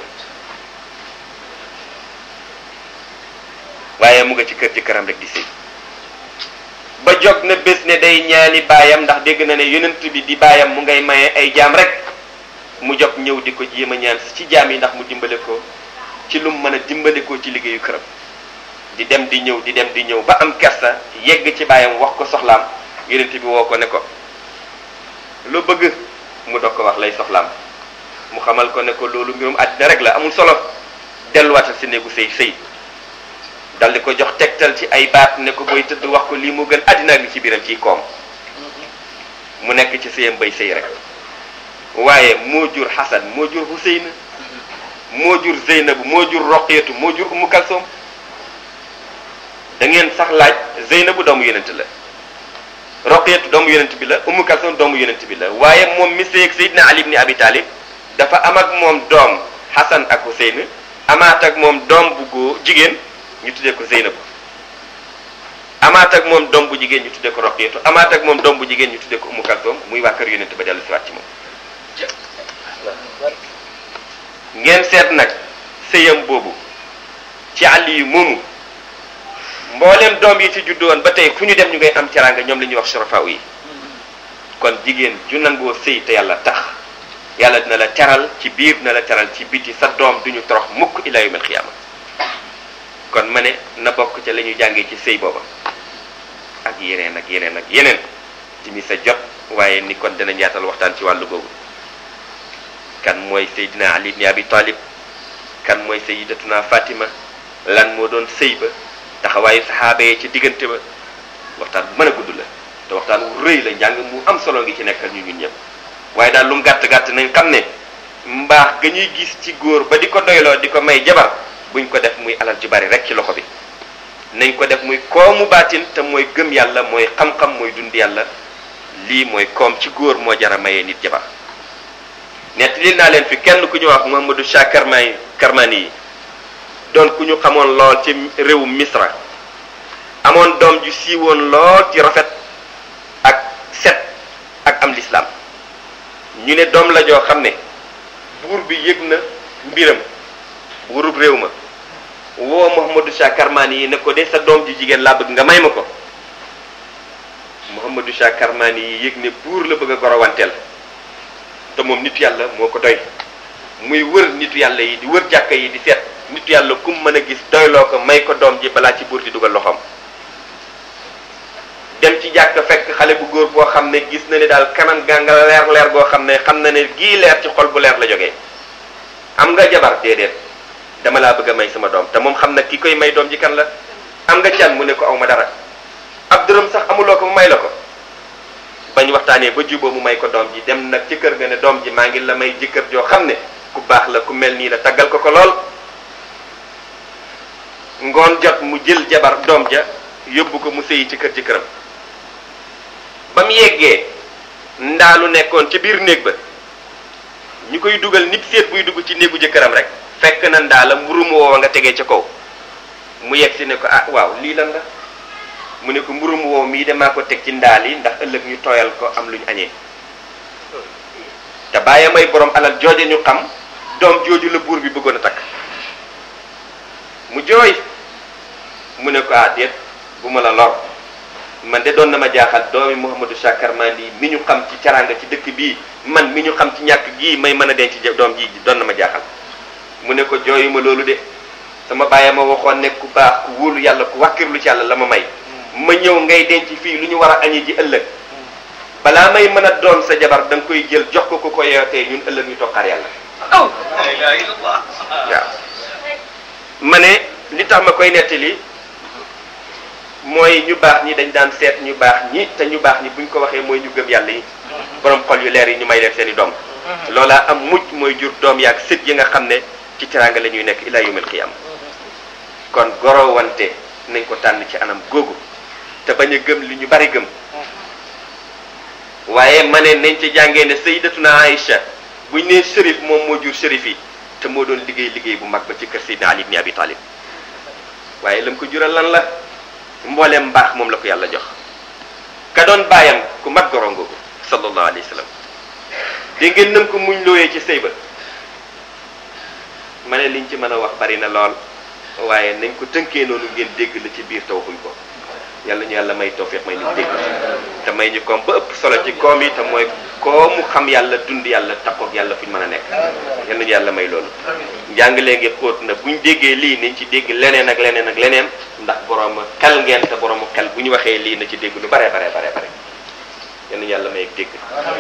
waaye mu nga ci kër jëkkëram rek di sëy ba jog na bés ne day ñaani baayam ndax dégg na ne yonent bi di baayam mu ngay maye ay jaam rek mu jog ñëw di ko jéem a ñaan ci jaam yi ndax mu dimbale ko ci lu mu mën a dimbale ko ci liggéeyu këram di dem di ñëw di dem di ñëw ba am kersa yegg ci baayam wax ko soxlaam yonent bi woo ko ne ko lu bëgg mu doog ko wax lay soxlaam mu xamal ko ne ko loolu mbirum àddina rek la amul solo delluwaatal si néegu sëy sëy dal di ko jox tegtal ci ay baat ne ko booy tëdd wax ko lii moo gën àddina ak li ci biiram ciy koom mu nekk ci sëyam bay sëy rek waaye moo jur Xasan moo jur Hussein moo jur Zeynab moo jur Roqeetu moo jur Umu Kalsoom da ngeen sax laaj Zeynabu doomu yonent la Roqeetu doomu yonent bi la Umu Kalsoom doomu yonent bi la waaye moom mi sëy ak Seydina Ali ibn Abi Talib dafa am ak moom doom Xasan ak Hussein amaat ak moom doom bu góor jigéen ñu tuddee ko Zeynabu amaat ak moom doom bu jigéen ñu tuddee ko Roqeetu amaat ak moom doom bu jigéen ñu tuddee ko Umu Kalsoom muy waa kër yonent ba dellu si waat ci moom ngeen seet nag sëyam boobu ci Ali yu moomu mboolem doom yi ci juddu woon ba tey fu ñu dem ñu ngay am teraanga ñoom la ñuy wax surafaaw yi kon jigéen ju nangoo sëy te yàlla tax yàlla dina la teral ci biir dina la teral ci biti sa doom duñu torox mukk ila yawmal xiyaama kon ma ne na bokk ca la ñuy jàngee ci sëy booba ak yeneen ak yeneen ak yeneen timi sa jot waaye ni kon dana njaatal waxtaan ci wàllu boobu kan mooy Seydina Ali ibn Abi Talib kan mooy Sayyidatuna Fatima lan moo doon sëy ba taxawaayu saxaaba yi ci diggante ba waxtaan bu mën a gudd la te waxtaan wu rëy la njàng mu am solo ngi ci nekkal ñu ñun ñëpp waaye daal lu mu gàtt gàtt nañ xam ne mbaax ga ñuy gis ci góor ba di ko doyloo di ko may jabar buñ ko def muy alal ju bari rek ci loxo bi nañ ko def muy koomu baatin te mooy gëm yàlla mooy xam-xam mooy dund yàlla lii mooy koom ci góor moo jara mayee nit jabar nettali naa leen fi kenn ku ñu wax Mouhamadou Shah Karmani Karmani yi doon ku ñu xamoon lool ci réewu Misra amoon doom ju siiwoon lool ci rafet ak set ak am lislaam ñu ne doom la joo xam ne buur bi yëg na mbiram buurub réew ma woo Mouhamadou Shah Karmani yi ne ko de sa doom ji jigéen laa bëgg nga may ma ko Mouhamadou Shah Karmani yi yëg ne buur la bëgg a gorowanteel te moom nitu yàlla moo ko doy muy wër nitu yàlla yi di wër jàkka yi di seet nitu yàlla kum mën a gis doyloo ko may ko doom ji balaa ci buur di dugal loxoom dem ci jàkka fekk xale bu góor boo xam ne gis na ne daal kanam gaa nga leer leer goo xam ne xam na ne gii leer ci xol bu leer la jógee am nga jabar déedéet dama laa bëgg a may sama doom te moom xam na ki koy may doom ji kan la am nga can mu ne ko aw ma dara ab dërëm sax amuloo ko mu may la ko bañ waxtaanee ba juboo mu may ko doom ji dem nag ci kër ga ne doom ji maa ngi la may jëkkër joo xam ne ku baax la ku mel nii la taggal ko ko lool ngoon jot mu jël jabar doom ja yóbbu ko mu sëyi ci kër ci këram ba mu yeggee ndaalu nekkoon ci biir néeg ba ñu koy dugal nit seet buy dugg ci néegu jëkkëram rek fekk na ndaa la mburu mu woowa nga tegee ca kaw mu yegg si ne ko ah waaw lii lan la mu ne ko mburu mu woow mii damaa ko teg ci ndaal yi ndax ëllëg ñu tooyal ko am lu ñu añee te bàyyi may borom alal jooje ñu xam doom jooju la buur bi bëggoon a takk mu jooy mu ne ko ah déet bu ma la lor man de doon na ma jaaxal doomi Mouhamadou Shah Karmani mi ñu xam ci caranga ci dëkk bii man mi ñu xam ci ñàkk gii may mën a denc doom ji doon na ma jaaxal mu ne ko jooyu ma loolu de sama bàyyi ma waxoon ne ku baax ku wóolu yàlla ku wàkkirlu ci yàlla la ma may ma ñëw ngay denc fii lu ñu war a añi ji ëllëg balaa may mën a doon sa jabar da nga koy jël jox ko ku ko yeewtee ñun ëllëg ñu toqaar yàlla aw waaw ma ne li tax ma koy nettali mooy ñu baax ñi dañ daan seet ñu baax ñi te ñu baax ñi buñ ko waxee mooy ñu gëm yàlla yi borom xol yu leer yi ñu may leen seen i doom loolaa am mujj mooy jur doom yaag sët yi nga xam ne ci teraanga la ñuy nekk ila yawmil qiyaama kon gorowante nañ ko tànn ci anam googu te bañ a gëm li ñu bari gëm waaye ma ne nañ ci jàngee ne sayyidatuna Aïcha buñ nee shérif moom moo jur shérif yi te moo doon liggéey liggéey bu mag ba ci kër Seydina Ali ibn Abi Talib waaye lam ko jural lan la mbooleem mbaax moom la ko yàlla jox ka doon bàyyam ku mat goro ngoogu sallallahu alayhi wa sallam dégg ngeen nam ko muñ looyee ci sëy ba ma ne liñ ci mën a wax bari na lool waaye nañ ko tënkee noonu ngeen dégg la ci biir te waxuñ ko yàlla ñu yàlla may tawfiq may ñu dégg te may ñu koom ba ëpp solo ci koom yi te mooy koomu xam yàlla dund yàlla takkook yàlla fu ñu mën a nekk yàlla ñu yàlla may loolu njàngalee ngi xóot na buñ déggee lii nañ ci dégg leneen ak leneen ak leneen ndax borom xel ngeen te borom xel bu ñu waxee lii na ci dégg lu bare bare bare bare yàlla ñu yàlla may ak dégg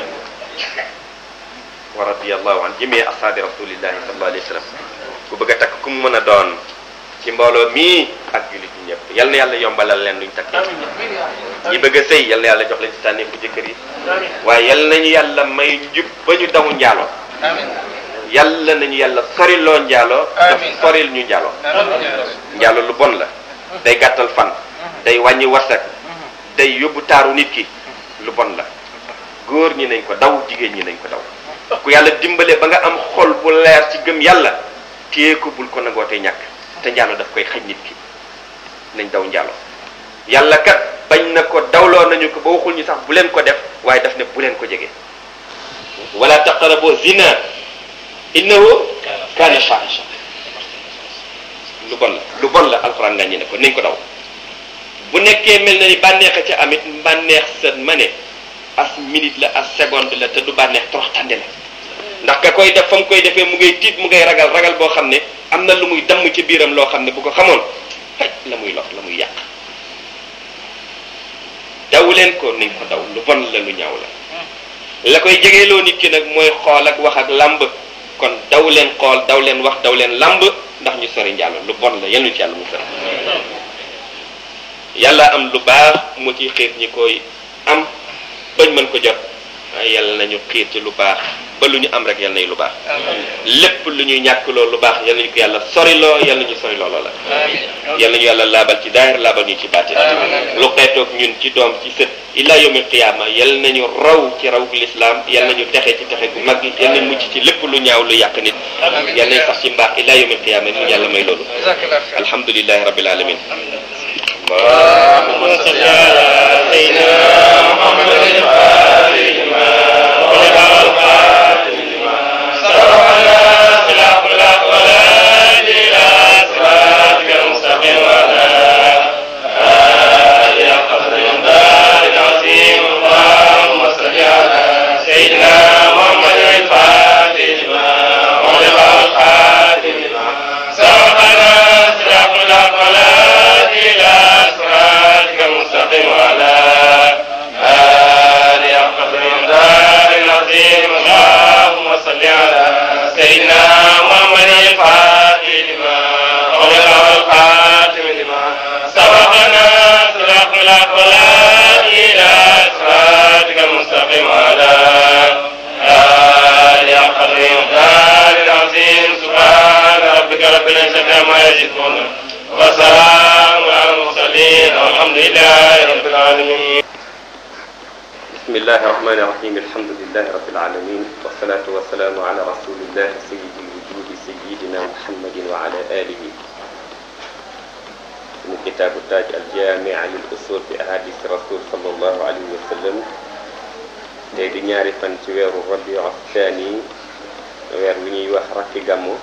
wa radiyallahu an jami ashaabi rasulillahi sallallahu alayhi wa sallam ku bëgg a takk ku mu mën a doon ci mbooloo mii ak jullit ñi ñëpp yal na yàlla yombalal leen luñ takkee ñi bëgg a sëy yal na yàlla jox leen ci tànneefu jëkkër yi waaye yal nañu yàlla may njub ba ñu daw njaaloo yàlla nañu yàlla soriloo njaaloo daf soril ñu njaaloo njaaloo lu bon la day gàttal fan day wàññi warsak day yóbbu taaru nit ki lu bon la góor ñi nañ ko daw jigéen ñi nañ ko daw ku yàlla dimbale ba nga am xol bu leer ci gëm yàlla téye ko bul ko nangoo tey ñàkk te njaalo daf koy xañ nit ki nañ daw njaalo yàlla kat bañ na ko dawloo nañu ko ba waxul ñu sax bu leen ko def waaye daf ne bu leen ko jege wala taqrabu zina innahu kaana fahisha lu bon la lu bon la alxuraan nga ñi ne ko nañ ko daw bu nekkee mel na ni bànneex a ca amit bànneex sa ma ne as minute la as seconde la te du bànneex torox tànde la ndax ka koy def fa mu koy defee mu ngay tiit mu ngay ragal ragal boo xam ne am na lu muy damm ci biiram loo xam ne bu ko xamoon xaj la muy lox la muy yàq daw leen ko nañ ko daw lu bon la lu ñaaw la la koy jegeeloo nit ki nag mooy xool ak wax ak làmb kon daw leen xool daw leen wax daw leen làmb ndax ñu sori njàllo lu bon la yal na ci yàlla mu sori yàlla am lu baax mu ci xiir ñi koy am bañ mën ko jot yàlla nañu xiir ci lu baax ba lu ñu am rek yàlla nay lu baax lépp lu ñuy ñàkk loolu lu baax yàlla nañu ko yàlla soriloo yàlla nañu sori looloo la yàlla nañu yàlla laabal ci daahir laabal ñu ci baatin lu xeetoog ñun ci doom ci sët illa yawmil qiyaama yàlla nañu raw ci raw l'islam yàlla nañu texe ci texe gu mag gi yàlla nañu mucc ci lépp lu ñaaw lu yàq nit yàlla nañu sax ci mbaax illa yawmil qiyaama ñu yàlla may loolu alhamdulillahi rabbil alamin allahumma salli ala sayyidina muhammadin بسم الله الرحمن الرحيم الحمد لله رب العالمين والصلاة والسلام على رسول الله سيد الوجود سيدنا محمد وعلى آله من كتاب التاج الجامع للأصول في أحاديث الرسول صلى الله عليه وسلم tey di ñaari fan ci weeru rabiu thani weer wi ñuy wax rakki gàmmu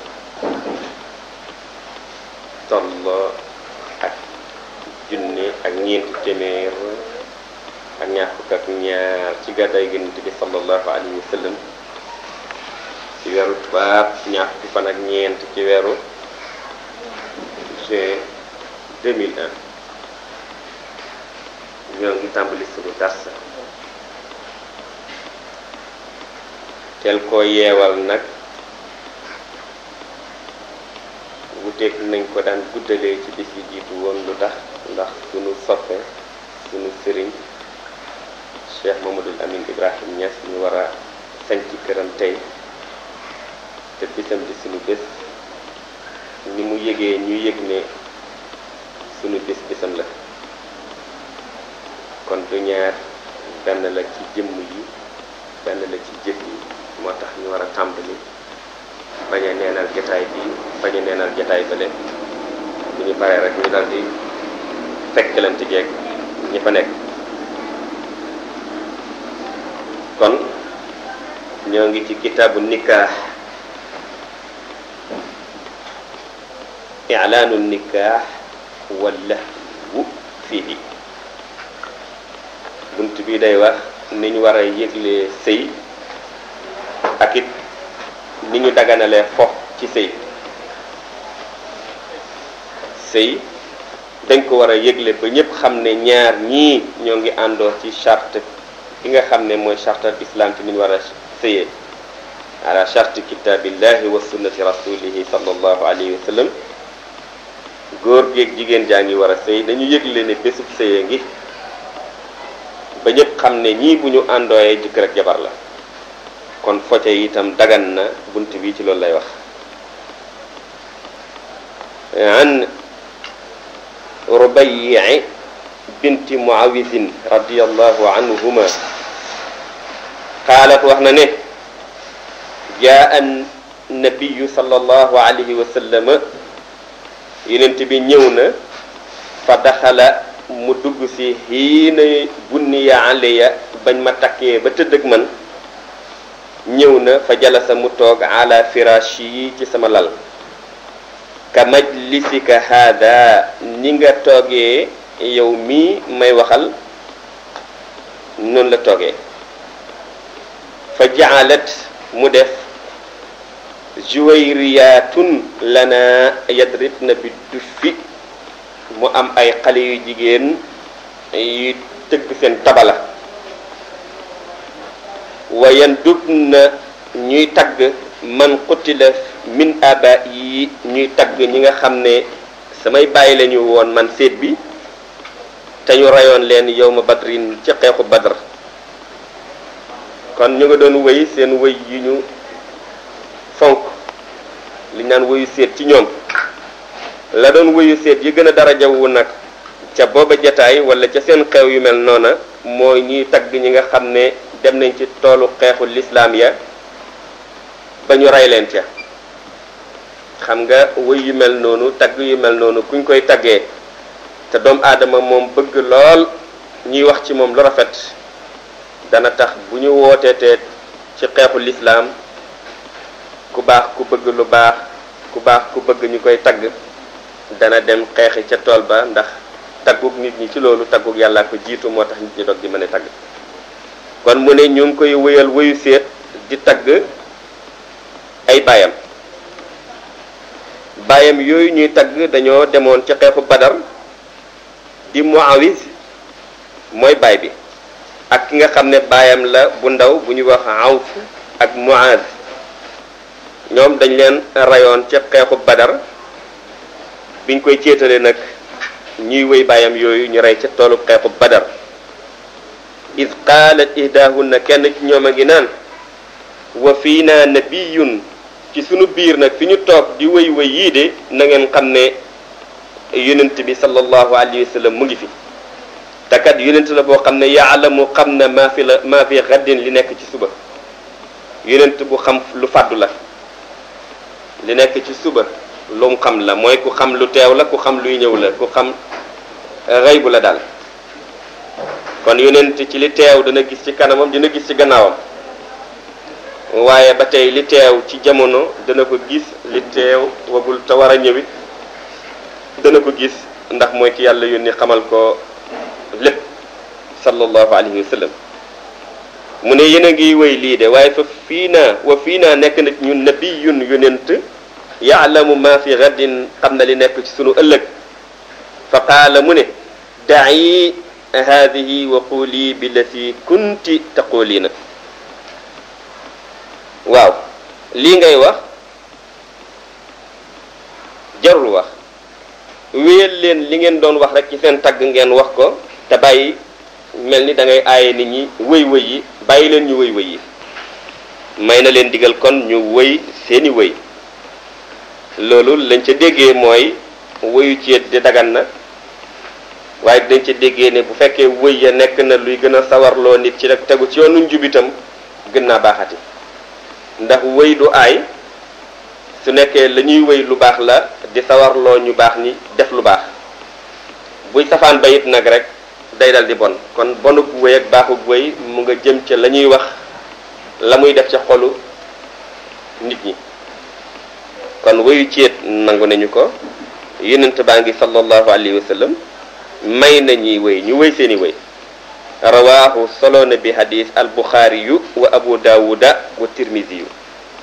toll ak junne ak ñeenti téeméer ak ñaar fukk ak ñaar ci gàddaay Yonent bi sallallahu alayhi wa sallam ci weeru tubaab ñaar fukki fan ak ñeent ci weeru juin deux mille un ñoo ngi tàmbali sunu dars teel koo yeewal nag wuteeg nañ ko daan guddalee ci bis yi jiitu woon lu tax ndax sunu soppe sunu sëriñ Cheikh Mamadou Amine Ibrahim Niass ñu war a sañ ci këram tey te bisam di sunu bés ni mu yëgee ñu yëg ne sunu bés bisam la kon du ñaar benn la ci jëmm yi benn la ci jëf yi moo tax ñu war a tàmbali bañ a neenal jotaay bi bañ a neenal jotaay bële bu ñu paree rek ñu dal di fekkalante jeeg ñi fa nekk kon ñoo ngi ci kitaabu nikah i'laanu nikah wala wu fii bunt bi day wax ni ñu war a yëgle sëy ak it ni ñu daganalee fo ci sëy sëy dañ ko war a yëgle ba ñëpp xam ne ñaar ñii ñoo ngi àndoo ci charte ki nga xam ne mooy charte al islam ci ni ñu war a sëyee ala charte kitabillahi wa sunnati rasulihi sallallahu alayhi wa sallam góor géeg jigéen jaa ngi war a sëy dañu yëgle ne bésub sëyee ngi ba ñëpp xam ne ñii bu ñu àndooyee jëkkër ak jabar la kon foce itam dagan na bunt bi ci loolu lay wax an Rubayyi binti Muawidin radiyallahu anhuma qaalat wax na ne jaa an nabiyu sallallahu alayhi wa sallam yonent bi ñëw na fa daxala mu dugg si xiina bunniya alayya bañ ma takkee ba tëdd ak man ñëw na fa jalasa mu toog ala firashi yi ci sama lal ka majlisika haada ni nga toogee yow mii may waxal noonu la toogee fa jaalat mu def juwayriyatun lana yadribna bi duffi mu am ay xale yu jigéen yu tëgg seen tabala wayan dub na ñuy tagg man qutila min aba yi ñuy tagg ñi nga xam ne samay bàyyi lañu woon man seet bi te ñu rayoon leen yawma badrin ci xeexu badr kon ñu nga doon wëy seen wëy yi ñu fonk li naan wëyu seet ci ñoom la doon wëyu seet yi gën a darajawu nag ca booba jataay wala ca seen xew yu mel noona mooy ñuy tagg ñi nga xam ne dem nañ ci toolu xeexu lislaam ya ba ñu rey leen ca xam nga wëy yu mel noonu tagg yu mel noonu kuñ koy taggee te doomu aadama moom bëgg lool ñuy wax ci moom lu rafet dana tax bu ñu wooteetee ci xeexu lislaam ku baax ku bëgg lu baax ku baax ku bëgg ñu koy tagg dana dem xeexi ca tool ba ndax taggug nit ñi ci loolu taggug yàlla ko jiitu moo tax nit ñi dog di mën a tagg kon mu ne ñu ngi koy wëyal wëyu seet di tagg ay baayam baayam yooyu ñuy tagg dañoo demoon ci xeexu badar di Muawiz mooy baay bi ak ki nga xam ne baayam la bu ndaw bu ñuy wax Awf ak Muaz ñoom dañ leen rayoon ca xeexu badar biñ koy céetale nag ñuy wëy baayam yooyu ñu rey ca toolu xeexu badar id qaalat ihdahunna kenn ci ñoom a ngi naan wa fiina nabiyun ci sunu biir nag fi ñu toog di wëy wëy yii de na ngeen xam ne yonent bi sallallahu alayhi wa sallam mu ngi fi te kat yonent la boo xam ne yaalamu xam na maa fi la maa fi xaddin li nekk ci suba yonent bu xam lu fàddu la li nekk ci suba lu mu xam la mooy ku xam lu teew la ku xam luy ñëw la ku xam rëy bu la daal kon yonent ci li teew dana gis ci kanamam dina gis ci gannaawam waaye ba tey li teew ci jamono dana ko gis li teew wagul te war a ñëwit dana ko gis ndax mooy ki yàlla yónni xamal ko lépp sallallahu alayhi wa sallam mu ne yéen a ngi wéy lii de waaye fa fii naa wa fii naa nekk na ñun nabiyun yonent yaalamu ma fi gaddin xam na li nekk ci sunu ëllëg fa qaala mu ne da'i haadihi wa quuli billati kunti taquliina waaw lii ngay wax jarul wax wéyal leen li ngeen doon wax rek ci seen tagg ngeen wax ko te bàyyi mel ni da ngay aaye nit ñi wëy wëy yi bàyyi leen ñu wëy wëy yi may na leen digal kon ñu wëy seeni wëy loolu lañ ca déggee mooy wëyu ceet di dagan na waaye dañ ca déggee ne bu fekkee wëy ya nekk na luy gën a sawarloo nit ci rek tegu ci yoonu njubitam gën naa baaxati ndax wëy du aay su nekkee la ñuy wëy lu baax la di sawarloo ñu baax ñi def lu baax buy safaan ba it nag rek day dal di bon kon bonuk wëy ak baaxuk wëy mu nga jëm ca la ñuy wax la muy def ca xolu nit ñi kon wëyu ceet nangu nañu ko yonent baa ngi sallallahu alayhi wa sallam may na ñuy wëy ñu wëy seeni wëy rawaahu solo na bi hadis al buxaari yu wa abu daawuda wa tirmisi yu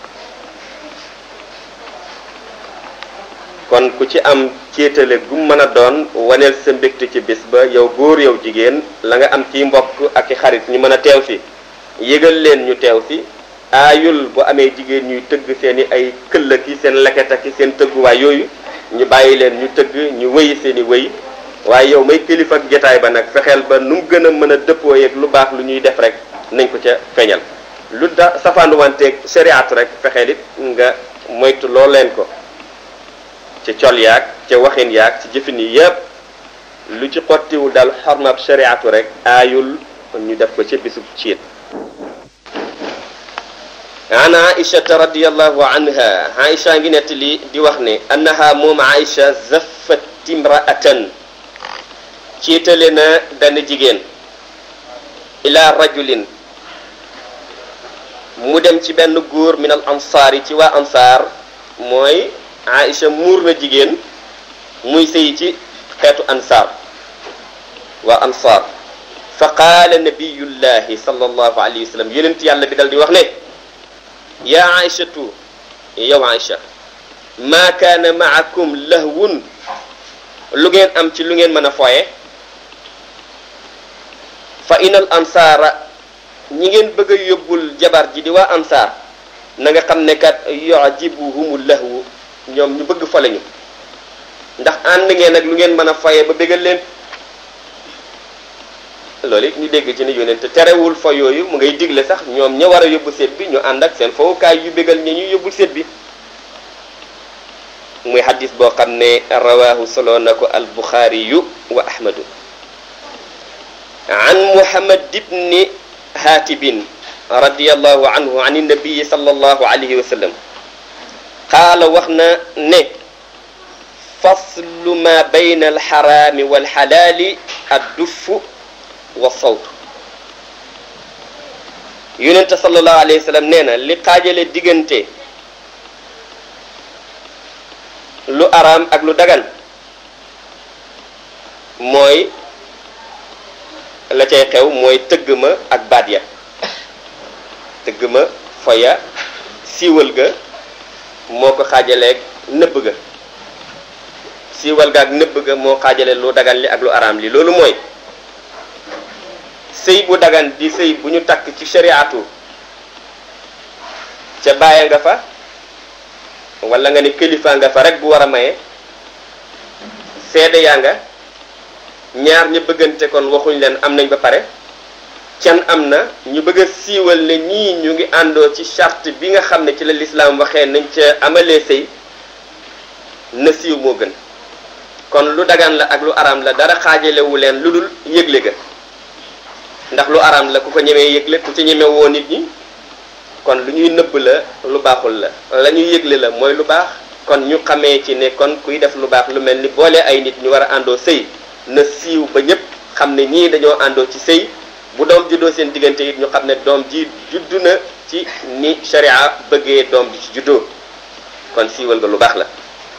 kon ku ci am céetale gu mën a doon waneel sa mbégte ci bis ba yow góor yow jigéen la nga am ci mbokk ak i xarit ñu mën a teew si yëgal leen ñu teew si aayul bu amee jigéen ñuy tëgg seeni ay këll ki seen leket ak seen tëgguwaay yooyu ñu bàyyi leen ñu tëgg ñu wëy seeni wëy waaye yow may kilifa ak jotaay ba nag fexeel ba nu mu gën a mën a dëppoo yeeg lu baax lu ñuy def rek nañ ko ca feeñal lu da safaanduwanteeg shariat rek fexeel it nga moytu loo leen ko ci col yaag ca waxin yaag ci jëfin yi yépp lu ci xottiwul daal xormaab shariatu rek aayul ñu def ko ca bisub ciit an aishata radiallahu anha aisha ngi nettali di wax ne annaha moom aisha zaffat imraatan ciitale na benn jigéen ila rajulin mu dem ci benn góor min al ansaar yi ci waa ansaar mooy aisha muur na jigéen muy sëy ci xeetu ansaar waa ansaar fa qaala nabiyullahi sallallahu alayhi wa sallam yonent yàlla bi dal di wax ne yaa aishatu yow aisha maa kaana maakum lahwun lu ngeen am ci lu ngeen mën a foye fa inal ansaara ñi ngeen bëgg a yóbbul jabar ji di waa ansaar na nga xam ne kat yu'jibuhumul lahwu ñoom ñu bëgg fa lañu ndax ànd ngeen ak lu ngeen mën a foye ba bégal leen loolu it ñu dégg ci ne yonent terewul fo yooyu mu ngay digle sax ñoom ña war a yóbbu seet bi ñu ànd ak seen fowukaay yu bégal ña ñuy yóbbul seet bi muy xadis boo xam ne rawaahu solo na ko al buxaariyu wa ahmadu an muhammad ibni haatibin radiyallahu anhu an nabii sallallahu alayhi wa sallam qaala wax na ne faslu ma bayna alxaraami walxalaali addufu wa sawt yonente sallallahu alayhi wa sallam nee na li xaajale diggante lu araam ak lu dagan mooy la cay xew mooy tëgg ma ak baat ya tëgg ma foya siiwal ga moo ko xaajaleeg nëbb ga siiwal ga ak nëbb ga moo xaajale lu dagan li ak lu araam li loolu mooy sëy bu dagan di sëy bu ñu takk ci shariatu ca bàyyi nga fa wala nga ne kilifa nga fa rek bu war a maye seede yaa nga ñaar ñu bëggante kon waxuñ leen am nañ ba pare can am na ñu bëgg a siiwal ne ñii ñu ngi àndoo ci charte bi nga xam ne ci la lislaam waxee nañ ca amalee sëy na siiw moo gën kon lu dagan la ak lu araam la dara xaajalewu leen lu dul yëgle ga ndax lu araam la ku ko ñemee yëgle ku ci ñeme woo nit ñi kon lu ñuy nëbb la lu baaxul la la ñuy yëgle la mooy lu baax kon ñu xamee ci ne kon kuy def lu baax lu mel ni boole ay nit ñu war a àndoo sëy na siiw ba ñëpp xam ne ñii dañoo àndoo ci sëy bu doom juddoo seen diggante it ñu xam ne doom ji juddu na ci ni sharia bëggee doom ji ci juddoo kon siiwal nga lu baax la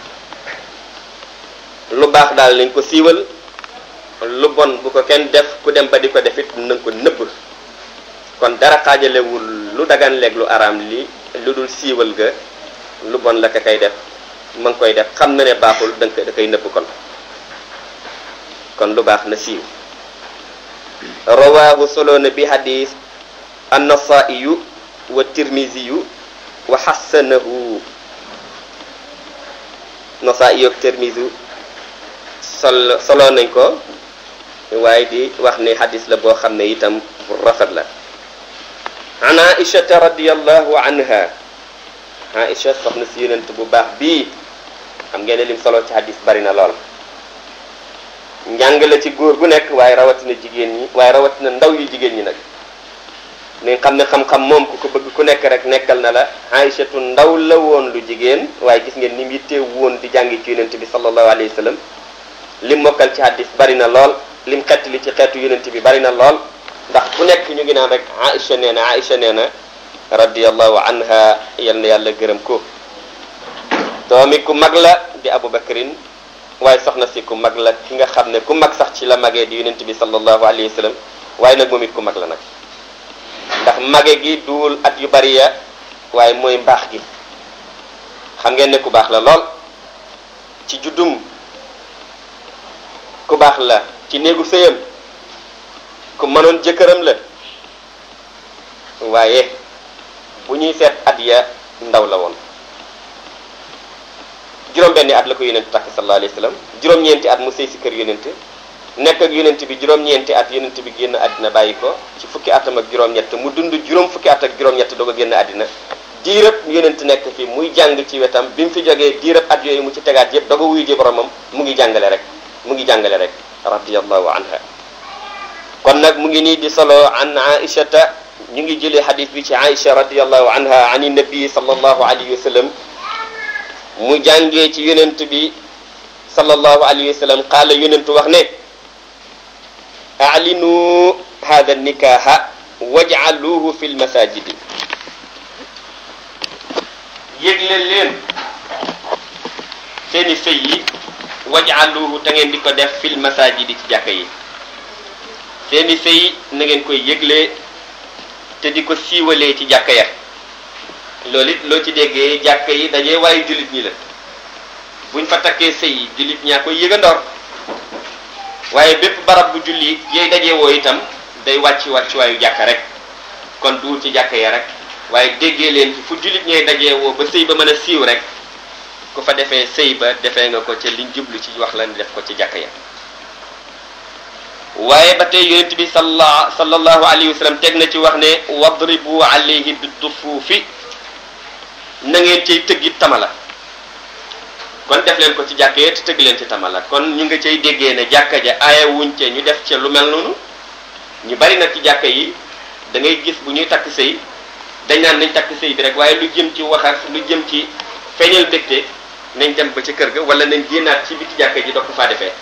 lu baax daal lañ ko siiwal lu bon bu ko kenn def ku dem ba di ko def it na nga ko nëbb kon dara xaajalewul lu dagan leeg lu araam li lu dul siiwal ga lu bon la ka kay def ma ngi koy def xam na ne baaxul da nga da koy nëbb kon kon lu baax na siiw rawaahu solo na bi hadis an-Nasaa'iyu wa Tirmiziyu wa xassanahu Nasaa'iyu ak Tirmizi sol solo nañ ko waaye di wax ne hadis la boo xam ne itam bu rafet la an Aïchata radiyallahu anha Aïcha soxna si yonent bu baax bii xam ngeen ne lim solo ci hadis bari na lool njàng la ci góor gu nekk waaye rawatina jigéen ñi waaye rawatina ndaw yu jigéen ñi nag ni xam ne xam-xam moom ku ko bëgg ku nekk rek nekkal na la Aïchatu ndaw la woon lu jigéen waaye gis ngeen ni mu yittee woon di jàngi ci yonent bi sallallahu alayhi wa sallam lim mokkal ci hadis bari na lool lim xett li ci xeetu yonent bi bari na lool ndax ku nekk ñu ngi naan rek Aïcha nee na Aïcha nee na radiyallahu anha yal na yàlla gërëm ko doomi ku mag la di Abubakrin waaye soxna si ku mag la ki nga xam ne ku mag sax ci la magee di yonent bi sallallahu alayhi wa sallam waaye nag moom it ku mag la nag ndax mage gi duwul at yu bari ya waaye mooy mbaax gi xam ngeen ne ku baax la lool ci juddum ku baax la ci néegu sëyam ku mënoon jëkkëram la waaye bu ñuy seet at ya ndaw la woon juróom benni at la ko yonent takk sallallahu alayhi wa sallam juróom-ñeenti at mu sëy si kër yonent nekk ak yonent bi juróom-ñeenti at yonent bi génn àddina bàyyi ko ci fukki atam ak juróom-ñett mu dund juróom fukki at ak juróom-ñett doog a génn àddina diirëb yonent nekk fi muy jàng ci wetam bi mu fi jógee diirëb at yooyu mu ci tegaat yëpp doog a wuyu ji boromam mu ngi jàngale rek mu ngi jàngale rek radiyallahu anha kon nag mu ngi nii di solo an Aïchata ñu ngi jëlee hadith bi ci Aïcha radiyallahu anha ani nabi sallallahu alayhi wa sallam mu jàngee ci yonent bi sallallahu alayhi wa sallam qaala yonentu wax ne a'linu hadha nikaha waj'aluhu fil masajidi yëgle leen seeni sëy yi waj'aluhu te ngeen di ko def fil masajidi ci jàkka yi seeni sëy na ngeen koy yëgle te di ko siiwalee ci jàkka ya loolu it loo ci déggee jàkka yi dajee waaye jullit ñi la buñ fa takkee sëy jullit ñaa koy yëgandoor waaye bépp barab bu julli yooyu dajee woo itam day wàcc wàcc waayu jàkka rek kon duul ci jàkka ya rek waaye déggee leen ci fu jullit ñooy dajee woo ba sëy ba mën a siiw rek ku fa defee sëy ba defee nga ko ca liñ jublu ci wax la def ko ci jàkka ya waaye ba tey yonent bi salla sallallahu alayhi wa sallam teg na ci wax ne wadribu alayhi bi dufuufi na ngeen ciy tëggi tamala kon def leen ko ci jàkkee te tëgg leen ci tamala kon ñu nga cay déggee ne jàkka ja aaya wuñ ce ñu def ci lu mel noonu ñu bari nag ci jàkka yi da ngay gis bu ñuy takk sëy dañ naan nañ takk sëy bi rek waaye lu jëm ci wax ak lu jëm ci feeñal mbégte nañ dem ba ci kër ga wala nañ génnaat ci biti jàkka ji doog ko faa defee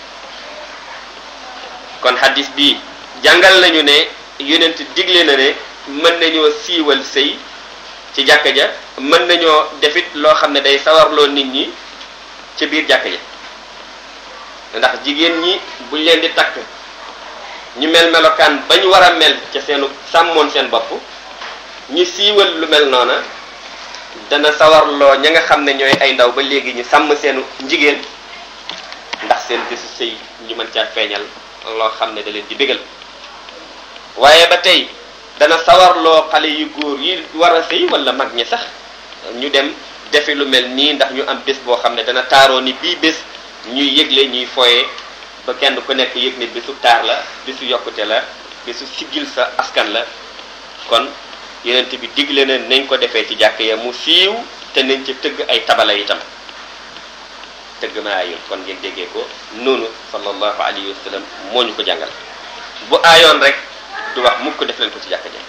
kon hadis bi jàngal nañu ne yonent digle na ne mën nañoo siiwal sëy ci jàkka ja mën nañoo defit loo xam ne day sawarloo nit ñi ci biir jàkka ja ndax jigéen ñi buñ leen di takk ñu mel melokaan ba ñu war a mel ca seenu sàmmoon seen bopp ñu siiwal lu mel noona dana sawarloo ña nga xam ne ñooy ay ndaw ba léegi ñu sàmm seenu njigéen ndax seen bisu sëy ñu mën caa feeñal loo xam ne da leen di bégal waaye ba tey dana sawarloo xale yu góor yi war a sëy wala mag ñi sax ñu dem defi lu mel nii ndax ñu am bés boo xam ne dana taaroo ni bii bés ñuy yëgle ñuy foye ba kenn ku nekk yëg ne bésu taar la bésu yokkute la bésu siggil sa askan la kon yonent bi digle na nañ ko defee ci jàkk ya mu siiw te nañ ci tëgg ay tabala itam tëgg ma ayoon kon ngeen déggee ko noonu sallallahu alayhi wa sallam moo ñu ko jàngal bu aayoon rek du wax mukk def leen ko ci jàkk ja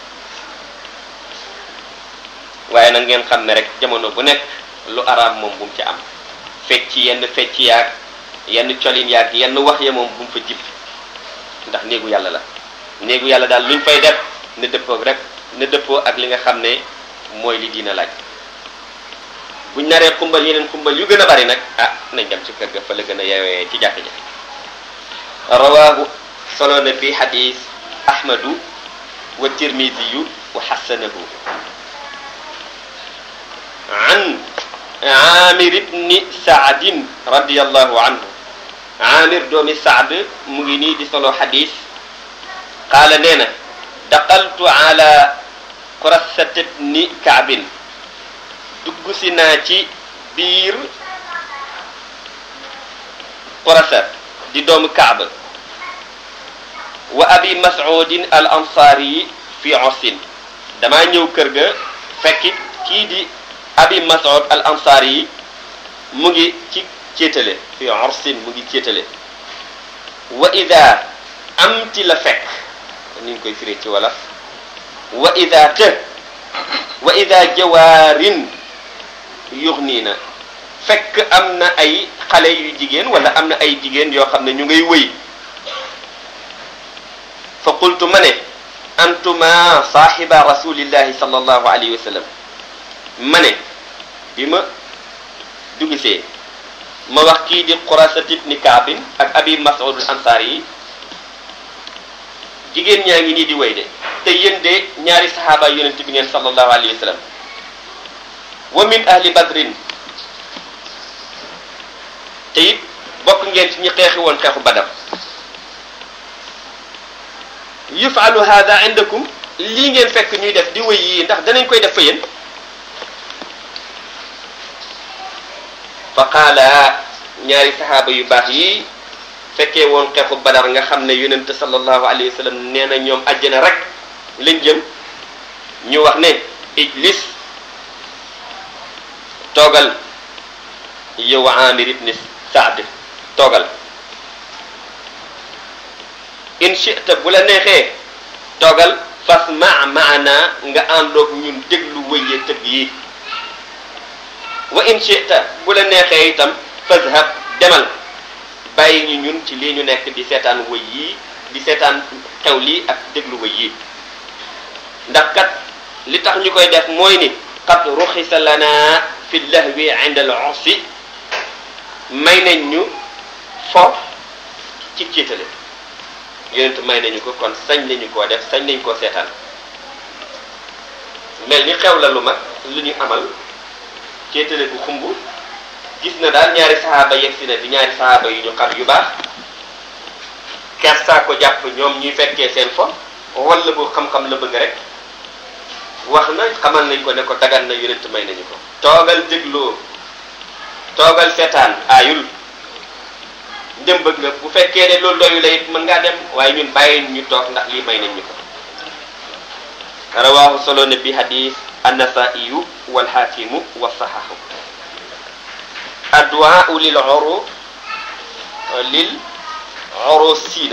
waaye nag ngeen xam ne rek jamono bu nekk lu araam moom bu mu ci am fecc yenn fecc yaag yenn colin yaag yenn wax ya moom bu mu fa jib ndax néegu yàlla la néegu yàlla daal luñ fay def ne dëppoo rek ne dëppoo ak li nga xam ne mooy li diina laaj buñ naree xumbal yeneen xumbal yu gën a bari nag ah nañ dem ci kër ga fa la gën a yewee ci jàkk ja rawaahu solo na fi xadis ahmadu wa tirmidiyu wa xasanahu an amir ibni saadin radiallahu anhu amir doomi saad mu ngi nii di solo xadis qaala nee na daqaltu ala qurasat ibni kaabin dugg si naa ci biir qurasat di doomu kaab wa abi mas'udin al ansari fi osin damaa ñëw kër ga fekkit kii di abi mas'ud al ansari mu ngi ci céetale fi orsin mu ngi céetale wa ida amti la fekk ni ñu koy firee ci wolof wa ida te wa ida jawaarin yuxnii na fekk am na ay xale yu jigéen wala am na ay jigéen yoo xam ne ñu ngay wëy fa qultu ma ne antuma saaxiba rasulillahi sallallahu alayhi wa sallam ma ne bi ma dugisee ma wax kii di Qurasat ibn Kaabin ak abi Mas'ud al-Ansari yi jigéen ñaa ngi nii di wéy de te yéen de ñaari saxaaba yonent bi ngeen sallallahu alayhi wa sallam wa min ahli badrin te it bokk ngeen ci ñi xeexi woon xeexu badar yufalu hada indakum lii ngeen fekk ñuy def di wéy yii ndax danañ koy def fa yéen fa qaala ñaari saxaaba yu baax yi fekkee woon xeexu badar nga xam ne yonent sallallahu alayhi wa sallam nee na ñoom àjjana rek lañ jëm ñu wax ne ijlis toogal yow Amir ibn Saad toogal in shi'ta bu la neexee toogal fasma maana nga àndoog ñun déglu wëye tëgg yi wa in shi'ta bu la neexee itam fazhab demal bàyyi ñu ñun ci lii ñu nekk di seetaan wëy yi di seetaan xew lii ak déglu wëy yi ndax kat li tax ñu koy def mooy ni qad ruxisa lana fi lahwi inda al ursi may nañ ñu fo ci ciitale yonent may nañu ko kon sañ nañu koo def sañ nañ koo seetaan mel ni xew la lu mag lu ñu amal ciitale bu xumb gis na daal ñaari saxaaba yegg si na di ñaari saxaaba yu ñu xam yu baax kersaa ko jàpp ñoom ñuy fekkee seen fo wala bu xam-xam la bëgg rek wax na xamal nañ ko ne ko dagan na yonent may nañu ko toogal dégloo toogal seetaan aayul dem bëgg nga bu fekkee ne loolu doyu la it mën ngaa dem waaye ñun bàyyi ñu toog ndax lii may nañ ñu ko rawaahu solo ne bi hadis an-Nasaa'iyu wal Haakimu wa sahahu addu'a lil uru lil urusina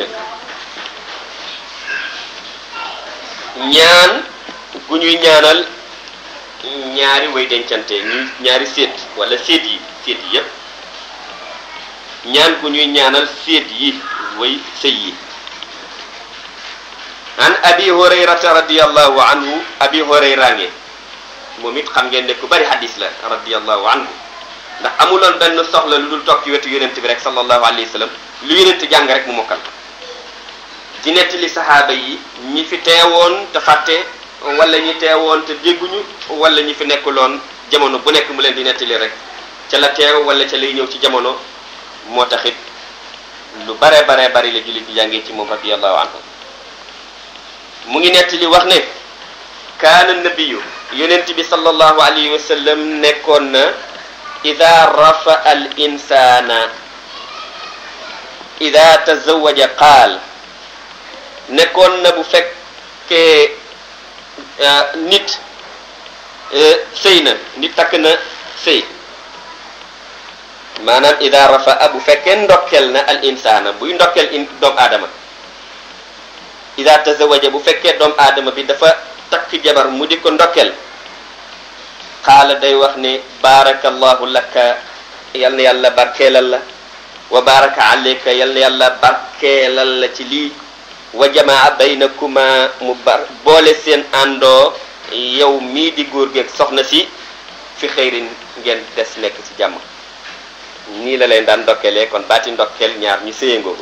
ñaan gu ñuy ñaanal ñaari way dencante ñu ñaari seet wala seet yi seet yi yépp ñaan gu ñuy ñaanal seet yi way sëy yi an abi hurayrata radiyallahu anhu abi hurayra nge moom it xam ngeen ne ku bari hadis la radiyallahu anhu ndax amuloon benn soxla lu dul toog ci wetu yonent bi rek sallallahu alayhi wa sallam lu yonent jàng rek mu mokkal di nettali saxaaba yi ñi fi teewoon te fàtte wala ñi teewoon te dégguñu wala ñi fi nekkuloon jamono bu nekk mu leen di nettali rek ca la teew wala ca lay ñëw ci jamono moo taxit lu bare bare bari la jullit bi jàngee ci moom radiyallahu anhu mu ngi nettali wax ne kaana nabiyu yonent bi sallallahu alayhi wa sallam nekkoon na ida rafa al insana ida tazawaja qaal nekkoon na bu fekkee nit sëy na nit takk na sëy maanaam ida rafa bu fekkee ndokkel na al insana buy ndokkel in doomu aadama ida tazawaja bu fekkee doomu aadama bi dafa takk jabar mu di ko ndokkel xaala day wax ne barakallahu laka yal na yàlla barkeelal la wa baraka alayka yal na yàlla barkeelal la ci lii wa jamaa baynakuma mu bar boole seen àndoo yow mii di góor geeg soxna si fi xëyrin ngeen des nekk ci jàmm nii la leen daan ndokkelee kon baati ndokkel ñaar ñu séyangoogu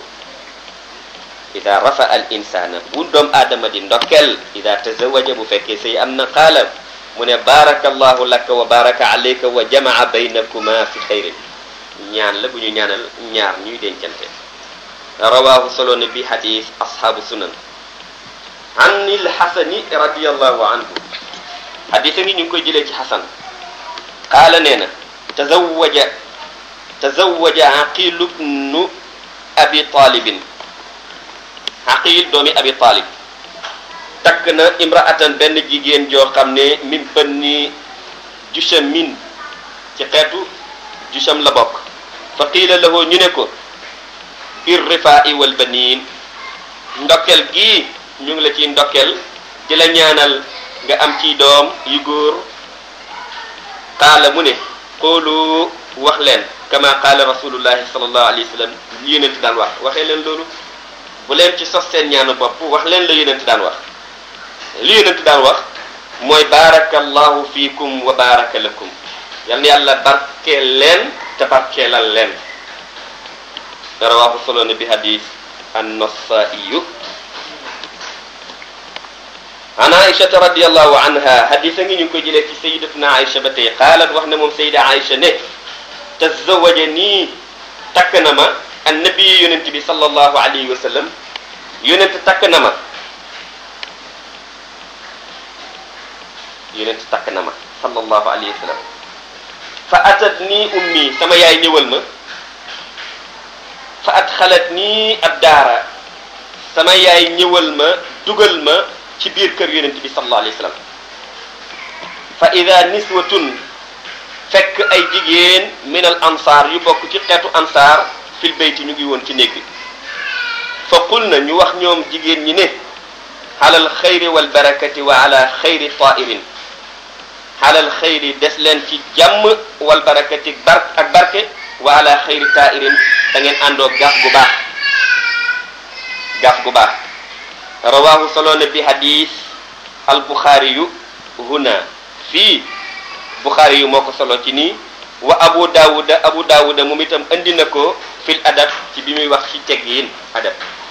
ida rafa al insana bu doom aadama di ndokkel ida tazawaja bu fekkee sëy am na xaala mu ne barakallahu laka wa baraka alayka wa jamaa baynakuma fi xayrin ñaan la bu ñu ñaanal ñaar ñuy dencante rawahu solo ne bi hadis ashabu sunan an il xasani radiyallahu anhu hadis ngi ñu ngi koy jëlee ci xasan qaala nee na tazawaja tazawaja aqil ibnu abi talibin aqil doomi abi talib takk na imraatan benn jigéen joo xam ne min banni jushamin ci xeetu jusham la bokk fa qiila lahu ñu ne ko bir rifaa'i wal baniin ndokkel gii ñu ngi la ciy ndokkel di la ñaanal nga am ci doom yu góor qaala mu ne qoolu wax leen kama qaala rasulullahi sallallahu alayhi wa sallam li yonent daan wax waxee leen loolu bu leen ci sos seen ñaanu bopp wax leen la yonent daan wax li yonent daan wax mooy barakallahu fiikum wa baraka lakum yal na yàlla barkeel leen te barkeelal leen rawahu solo ne bi hadis an-Nasaa'iyu an Aïchata radiyallahu anha hadis a ngi ñu ngi koy jëlee ci sayyidatuna Aïcha ba tey qaalat wax ne moom sayyida Aïcha ne tazawaja nii takk na ma annabi yonent bi sallallahu alayhi wa sallam yonent takk na ma yonent takk na ma sallallahu alayhi wa sallam fa atat nii ummi sama yaay ñëwal ma fa at xalat nii ab daara sama yaay ñëwal ma dugal ma ci biir kër yonent bi sallallahu alayhi wa sallam fa ida niswatun fekk ay jigéen min al ansaar yu bokk ci xeetu ansaar fil bayti ñu ngi woon ci néeg bi fa qul na ñu wax ñoom jigéen ñi ne alal xayri wal barakati wa ala xayri tairin alal xayri des leen ci jàmm wal barakati bark ak barke wa ala xayri tairin da ngeen àndoo gaaf gu baax gaaf gu baax rawahu solo na bi hadis al buxaari yu huna fii buxaari yu moo ko solo ci nii wa abu daawuda abu daawuda moom itam andi na ko fil adab ci bi muy wax ci teggiin adab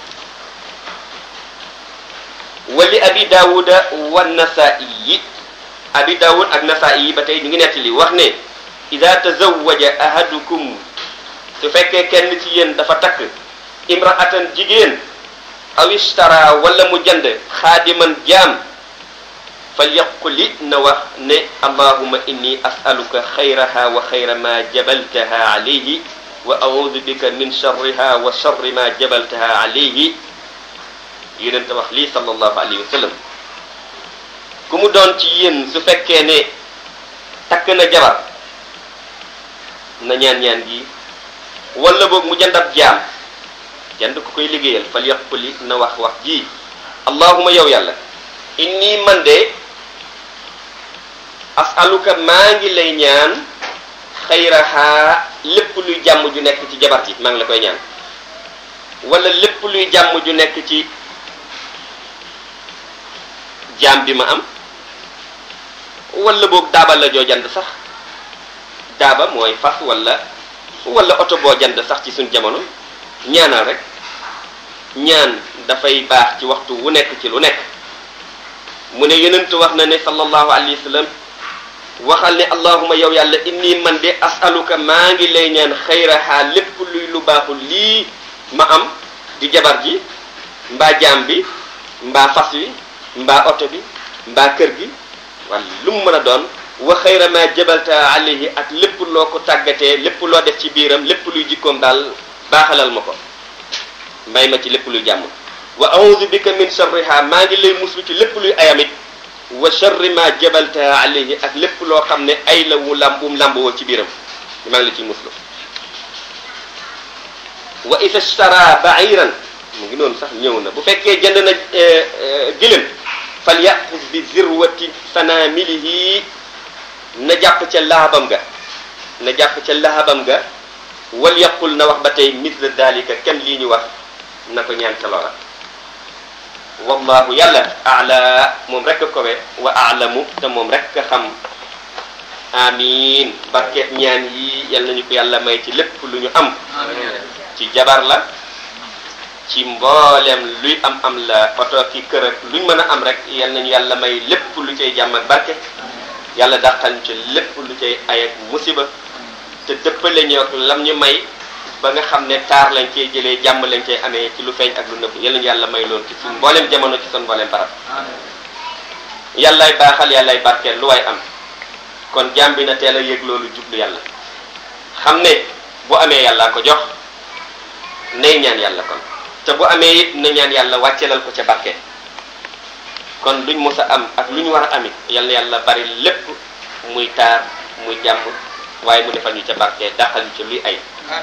wali abi daawuda wa nasaa'i abi daawud ak nasaa'i ba tey ñu ngi nettali wax ne ida tazawwaja ahadukum su fekkee kenn ci yéen dafa takk imraatan jigéen aw ishtara wala mu jënd xaadiman jaam falyaquli na wax ne allahumma inni as'aluka xayraha wa xayra ma jabaltaha alayhi wa a'udhu bika min sharriha wa sharri ma jabaltaha alayhi yonent wax lii sallallahu alayhi wa sallam. ku mu doon ci yéen su fekkee ne takk na jabar na ñaan ñaan gi, wala boog mu jënd ab jaam jënd ko koy liggéeyal fal yaquli na wax wax ji allahuma yow yàlla inni man de asaluka maa ngi lay ñaan xayraha lépp luy jàmm ju nekk ci jabar ji maa ngi la koy ñaan, wala lépp luy jàmm ju nekk ci jaam bi ma am, wala boog daaba la joo jënd sax, daaba mooy fas wala wala oto boo jënd sax ci suñ jamono. ñaanal rek, ñaan dafay baax ci waxtu wu nekk ci lu nekk. mu ne yonent wax na ne sallallahu alayhi wa sallam waxal ne allahuma yow yàlla inni man de asaluka maa ngi lay ñaan xayraha lépp luy lu baaxul lii ma am di jabar ji mbaa jaam bi mbaa fas wi mbaa oto bi mbaa kër gi wala lu mu mën a doon, wa xayra ma jabalta alayhi ak lépp loo ko tàggatee lépp loo def ci biiram lépp luy jikkoom daal baaxalal ma ko, may ma ci lépp luy jàmm. wa a'udhu bika min sharriha maa ngi lay muslu ci lépp luy ayamit, wa sharri ma jabalta alayhi ak lépp loo xam ne ay la wu lambum lamboo ci biiram maa ngi la ciy muslu. wa isa ishtara ba'iran mu ngi noonu sax ñëw na bu fekkee jënd na gëlëm fal ya'khudh bi zirwati sanamilihi na jàpp ca lahabam ga na jàpp ca lahabam ga wal yaqul na wax ba tey misla dalika kem lii ñu wax na ko ñaan ca loola. wallahu yàlla ala moom rek a kowe wa alamu te moom rek a xam. amin barkeet ñaan yi yal nañu ko yàlla may ci lépp lu ñu am. ci jabar la, ci mboolem luy am am la, oto ki kër ak luñ mën a am rek yal nañu yàlla may lépp lu cay jàmm ak barke. yàlla dàqal ñu ci lépp lu cay ay ak musiba te dëppale ñu ak lam ñu may ba nga xam ne taar lañ cey jëlee, jàmm lañ cey amee ci lu feeñ ak lu nëbb. yal nañu yàlla may loolu ci suñ mboolem jamono, ci son mboolem barab. yàllaay baaxal, yàllaay barkeel lu waay am. kon jaam bi na teel a yëg loolu, jublu yàlla, xam ne bu amee yàllaa ko jox, nay ñaan yàlla kon te bu amee it na ñaan yàlla wàcceelal ko ca barke. kon luñ mos a am ak lu ñu war a amit yal na yàlla bari lépp muy taar muy jàmm, waaye mu defal ñu ca barke, dàqal ñu ca luy ay.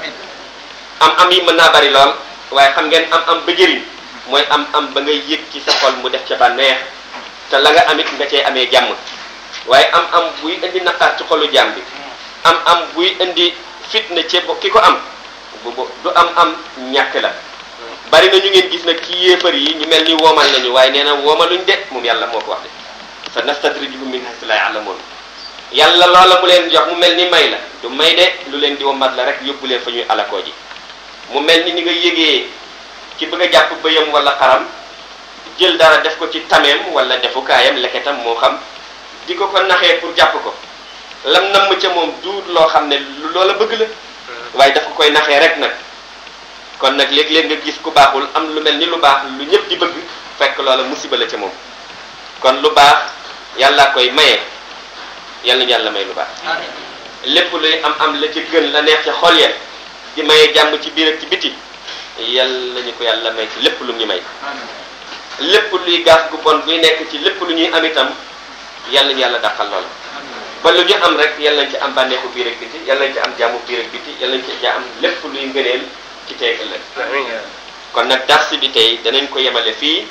am am yi mën naa bari lool, waaye xam ngeen am am ba jëriñ mooy am am ba ngay yëg ci sa xol mu def ca bànneex te la nga amit nga cee amee jàmm. waaye am am buy indi naqar ci xolu jaam bi, am am buy indi fitna ci ki ko am, bu du am am ñàkk la. bari na ñu ngeen gis nag ci yéefar yi ñu mel ni woomal nañu, waaye nee na woomaluñ de, moom yàlla moo ko wax de. sa nastadrijuhum min haythu laa ya'lamuun. yàlla loola mu leen jox mu mel ni may la, du may de, lu leen di womat la rek yóbbu leen fa ñuy alakoo ji. mu mel ni ni nga yëgee ci bëgg a jàpp bëyam wala xaram, jël dara def ko ci tameem wala defukaayam leketam moo xam, di ko ko naxee pour jàpp ko, lam namm ca moom duut loo xam ne loola bëgg la, waaye dafa koy naxee rek nag. kon nag léeg-léeg nga gis ku baaxul am lu mel ni lu baax lu ñëpp di bëgg, fekk loola musiba la ca moom. kon lu baax yàlla koy maye, yàlla yàlla may lu baax. lépp luy am am la ci gën la neex ca xol ya di maye jàmm ci biir ak ci biti, yàlla ñu ko yàlla may ci lépp lu ñu may. lépp luy gaas gu bon buy nekk ci lépp lu ñuy am itam yàlla ñu yàlla dàqal loola. ba lu ñu am rek yàlla nañ ci am bànneexu biir ak biti, yàlla nañ ci am jàmmu biir ak biti, yàlla nañ ci am lépp luy ngëneel ci tey ëllëg. kon nag dars bi tey danañ ko yemale fii,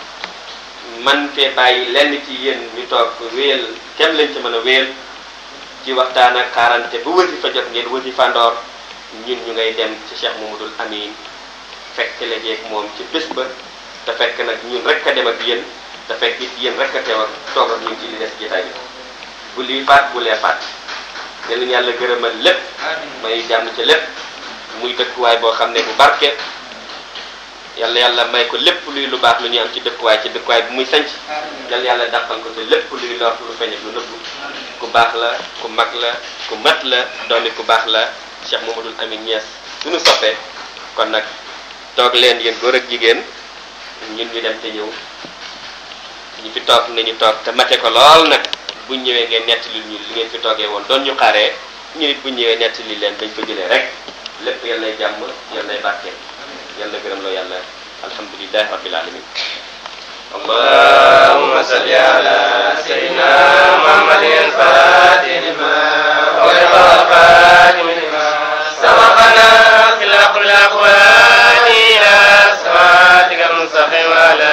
man fee bàyyi lenn ci yéen ñu toog wéyal kem lañ ci mën a wéyal ci waxtaan ak xaarante bu wasifa jot ngeen wasifa ndoor, ñun ñu ngay dem ci Cheikh Mamadou Amine fekk la jeeg moom ci bés ba, te fekk nag ñun rek a dem ak yéen, te fekk it yéen rek a teew ak toog ak ñun ci li des jotaay bi. bu lii faat bu lee faat yal nañu yàlla gërëmal lépp, may jàmm ci lépp, muy dëkkuwaay boo xam ne bu barke. yàlla yàlla may ko lépp luy lu baax lu ñuy am ci dëkkuwaay ci dëkkuwaay bu muy sanc, yàlla yàlla dàqal ko ci lépp luy lor lu feeñ ak lu nëbbu. ku baax la, ku mag la, ku mat la, doomi ku baax la, Cheikh Mamadou Amine Niass suñu soppee. kon nag toog leen yéen góor ak jigéen, ñun ñu dem te ñëw, ñi fi toog nañu toog te mate ko lool nag. buñ ñëwee ngeen nettali ñu li ngeen fi toogee woon doon ñu xaaree, ñu nit buñ ñëwee nettali leen dañ ko jëlee rek lépp yal nay jàmm yal nay barke yal na gërëm loo yàlla alhamdulillahi rabbil alamin اللهم صل على سيدنا محمد الفاتح لما أغلق والخاتم لما سبقنا في الأقوال الأقوال إلى صراطك المستقيم وعلى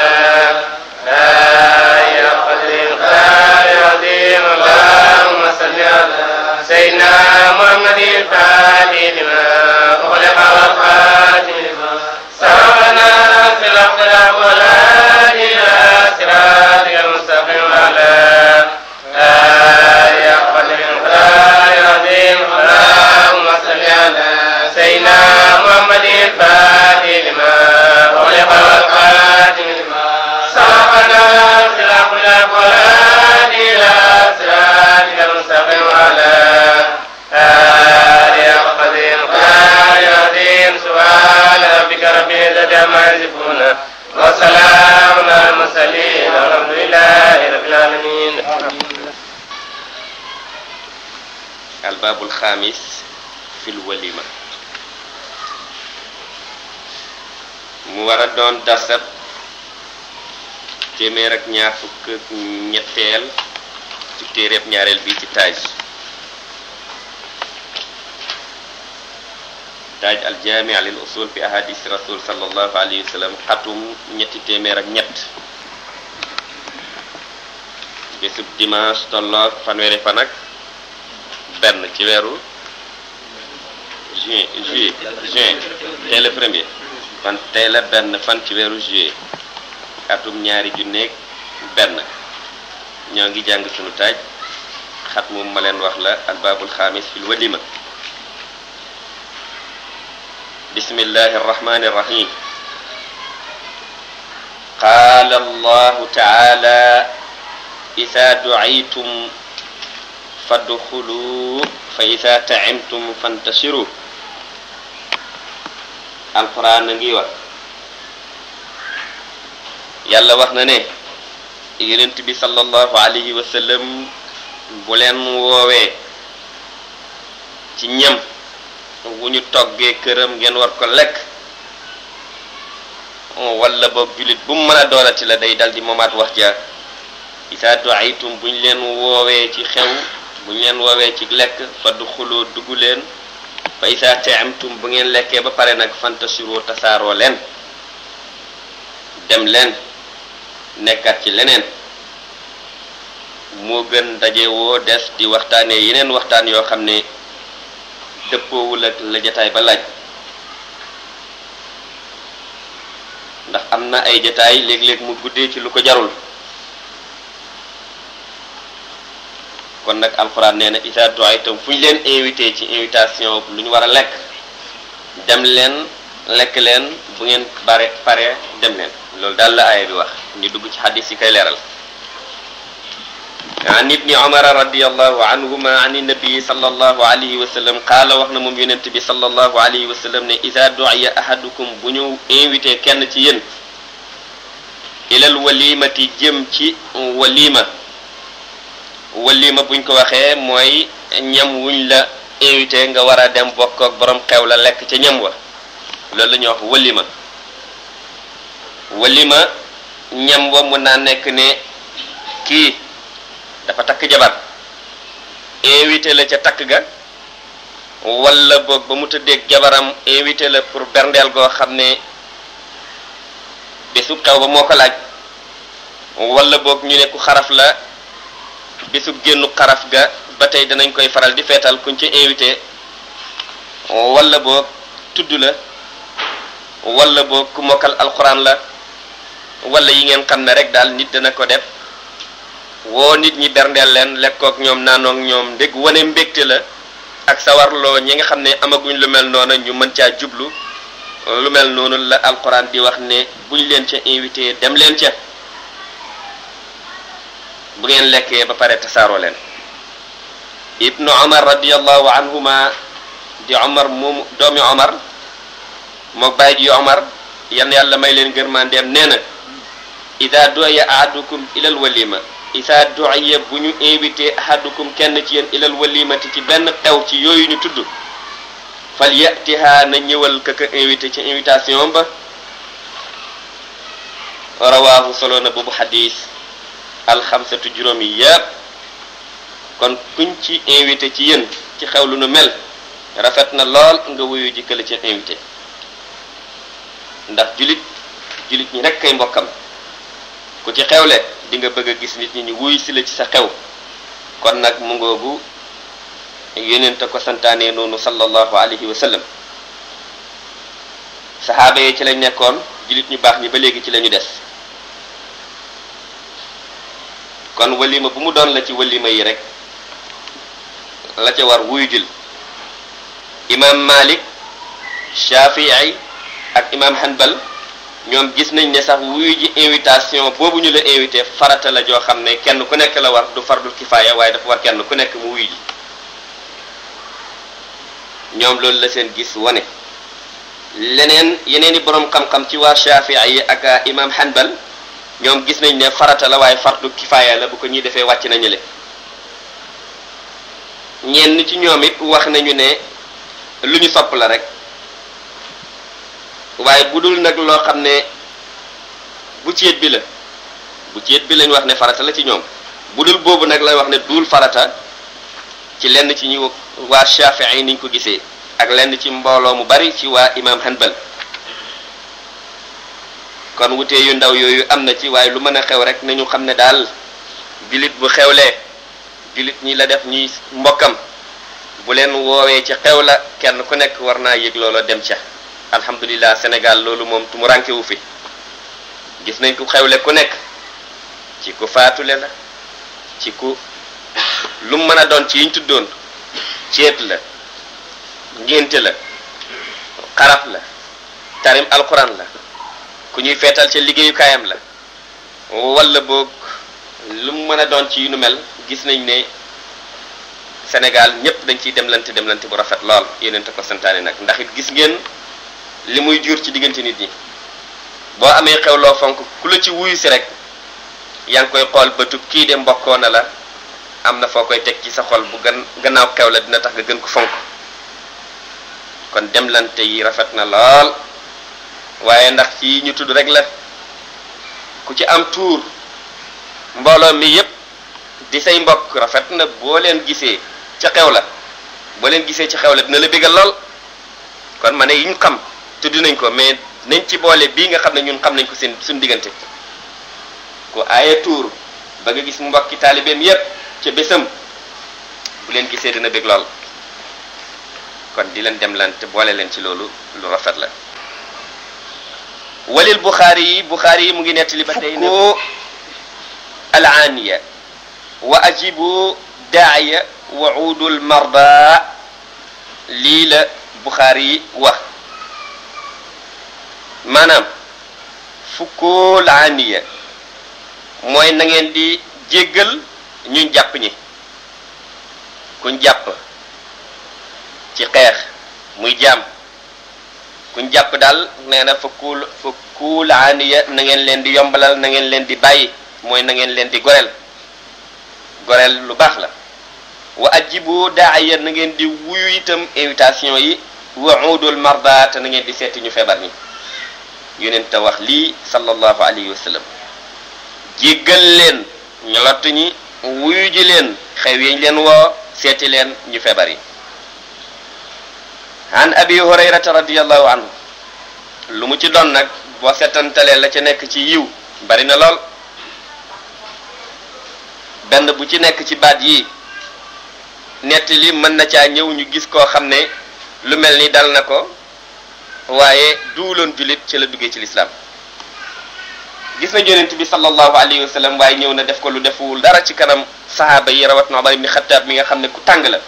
آله قدر الخير العظيم اللهم صل على سيدنا محمد الفاتح لما أغلق والخاتم لما سبقنا في الأقوال الأقوال صراطك المستقيم وعلى آله قدر الخير العظيم اللهم صل على سيدنا محمد الفاتح لما أغلق والخاتم لما سبقنا في الأقوال الأقوال إلى صراطك المستقيم وعلى آله قدر الخير العظيم سبحان ربك رب العزة عما يصفون وسلام على المرسلين والحمد لله رب العالمين. الباب الخامس في الوليمة mu war a doon darsab téeméer ak ñaar fukk ak ñetteel ci téeréeb ñaareel bi ci taaj taaj aljaami lil usul fi ahadis rasul sallallahu alayhi wa sallam xatum ñetti téeméer ak ñett bésub dimanche tolloog fanweeri fan ak benn ci weeru juin juillet juin tey le premier fan tey la benn fan ci weeru juillet atum ñaari junneeg benn ñoo ngi jàng sunu taaj xat moom ma leen wax la albaabul xaamis fil walima bismillahi arrahmani irrahim qaala allahu taala ida duaytum fadxulu fa ida taimtum fantashiru alquran a ngi wax yàlla wax na ne yonent bi sallallahu alayhi wa sallam bu leen woowee ci ñam wu ñu toggee këram ngeen war ko lekk wala boog jullit bu mu mën a doonati la day dal di moomaat wax ja isa duaytum buñ leen woowee ci xew buñ leen woowee ci lekk fa du xuloo dugg leen fa isa taamtum bu ngeen lekkee ba pare nag fantasiroo tasaaroo leen dem leen nekkat ci leneen moo gën daje woo des di waxtaanee yeneen waxtaan yoo xam ne dëppoowul ak la jataay ba laaj ndax am na ay jataay léeg-léeg mu guddee ci lu ko jarul kon nag alxuraan nee na isa duaytum fu ñu leen invité ci invitation lu ñu war a lekk dem leen lekk leen bu ngeen bare pare dem leen loolu daal la aaya bi wax ñu dugg ci xadis yi kay leeral an ibni umara radiallahu anhuma an nabii sallallahu alayhi wa sallam qaala wax na moom yonent bi sallallahu alayhi wa sallam ne ida duiya ahadukum bu ñu invité kenn ci yéen ilal walimati jëm ci walima walima buñ ko waxee mooy ñam wuñ la invité nga war a dem bokk ak borom xew la lekk ca ñam wa loolu la ñuy wax walima walima ñam wa mun naa nekk ne kii dafa takk jabar invité la ca takk ga wala boog ba mu tëddeeg jabaram invité la pour berndeel goo xam ne bésub xew ba moo ko laaj wala boog ñu ne ku xaraf la bésub génnu xaraf ga ba tey danañ koy faral di feetal kuñ ci invité wala boog tudd la wala boog ku mokkal alquran la wala yi ngeen xam ne rek daal nit dana ko def woo nit ñi berndeel leen lekkook ñoom naanook ñoom ndég wane mbégte la ak sawarloo ñi nga xam ne amaguñ lu mel noonu ñu mën caa jublu lu mel noonu la alquran di wax ne buñ leen ca invité dem leen ca bu ngeen lekkee ba pare tasaaroo leen ibnu omar radiallahu anhuma di omar moomu doomi omar moo bàyyi ji omar yan yàlla may leen gërmandeem nee na ida duya ahadukum ilal walima isa duya bu ñu invité ahadukum kenn ci yéen ilal walimati ci benn xew ci yooyu ñu tudd fal yatiha na ñëwal ka ka invité ci invitation ba rawaahu solo na boobu xadis alxamsatu juróom yi yépp kon kuñ ci invité ci yéen ci xew lu nu mel rafet na lool nga wuyu jikkale ci invité ndax julit julit ñi rek kay mbokkam ku ci xewle di nga bëgg a gis nit ñi ñu wuyu si la ci sa xew kon nag mu ngoogu yonent ko santaane noonu sallallahu alayhi wa sallam saxaaba yi ci lañ nekkoon julit ñu baax ñi ba léegi ci lañu des kon walima bu mu doon la ci walima yi rek la ca war wuyu jul imam Malik Shafi'i ak imam Hanbal ñoom gis nañ ne sax wuyu ji invitation boobu ñu la invité farata la joo xam ne kenn ku nekk la war du fardul kifaaya waaye dafa war kenn ku nekk mu wuyu ji ñoom loolu la seen gis wane leneen yeneen i boroom xam-xam ci waa Shafi'i yi ak imam Hanbal ñoom gis nañ ne farata la waaye fardu kifaaya la bu ko ñuy defee wàcc nañu le ñenn ci ñoom it wax nañu ne lu ñu sopp la rek waaye bu dul nag loo xam ne bu ceet bi la bu ceet bi lañ wax ne farata la ci ñoom bu dul boobu nag lay wax ne duul farata ci lenn ci ñu waa Shafi'i niñ ko gisee ak lenn ci mbooloo mu bari ci waa imam Hanbal kon wutee yu ndaw yooyu am na ci waaye lu mën a xew rek nañu xam ne daal jullit bu xewlee jullit ñi la def ñuy mbokkam bu leen woowee ci xew la kenn ku nekk war naa yëg loolu dem ca alhamdulilah Sénégal loolu moom tu mu ranke wu fi gis nañ ku xewle ku nekk ci ku faatule la ci ku lu mu mën a doon ci yiñ tuddoon ceet la ngénte la xaraf la tarim alquran la ku ñuy feetal ca liggéeyukaayam la walla boog lu mu mën a doon ci yu nu mel gis nañ ne Sénégal ñëpp dañ ciy demlante demlante bu rafet lool yeneen te ko santaane nag ndax it gis ngeen li muy jur ci diggante nit ñi boo amee xew loo fonk ku la ci wuyu si rek yaa ngi koy xool bëtu kii de mbokkoo na la am na foo koy teg ci sa xol bu gën gannaaw xew la dina tax nga gën ko fonk kon demlante yi rafet na lool waaye ndax ci ñu tudd rek la ku ci am tuur mbooloo mi yépp di say mbokk rafet na boo leen gisee ca xew la boo leen gisee ci xew la dina la bégal lool kon ma ne yi ñu xam tudd nañ ko mais nañ ci boole bii nga xam ne ñun xam nañ ko seen suñ diggante ku aaye tuur ba nga gis mbokki taalibeem yépp ca bésam bu leen gisee dina bég lool kon di leen dem lan te boole leen ci loolu lu rafet la walil Buxaari yi Buxaari yi mu ngi nettali ba tey ne ko alaaniya wa ajibu daaya wa uudul marda lii la Buxaari yi wax maanaam fukkul aaniya mooy na ngeen di jéggal ñuñ jàpp ñi kuñ jàpp ci xeex muy jaam kuñ jàpp daal nee na fukkul fukkul aaniya na ngeen leen di yombalal na ngeen leen di bàyyi mooy na ngeen leen di goreel goreel lu baax la wa ajibu daaya na ngeen di wuyu itam invitation yi wa uudul marda te na ngeen di seeti ñu feebar ñi yonent te wax lii sallallahu alayhi wa sallam jéggal leen ñu lott ñi wuyu ji leen xew yi leen woo seeti leen ñu feebar yi an abi hurayrata radiyallahu anhu lu mu ci doon nag boo setantalee la ca nekk ci yiw bari na lool benn bu ci nekk ci baat yi netti li mën na caa ñëw ñu gis koo xam ne lu mel ni dal na ko waaye duuloon jullit ci la duggee ci lislaam gis na yonent bi sallallahu alayhi wa sallam waaye ñëw na def ko lu defuwul dara ci kanam sahaaba yi rawat na Umar ibn Xattaab mi nga xam ne ku tàng la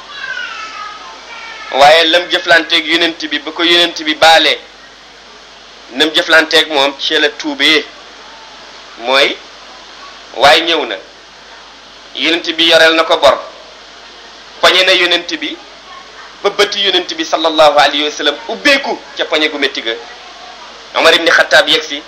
waaye lam jëflanteeg yonent bi ba ko yonent bi baalee nam jëflanteeg moom ci la tuubee mooy waaye ñëw na yonent bi yoreel na ko bor poñe na yonent bi ba bëtti yonent bi sallallahu alayhi wa sallam ubbeeku ca poñe gu métti ga Umar ibn Xattaab yegsi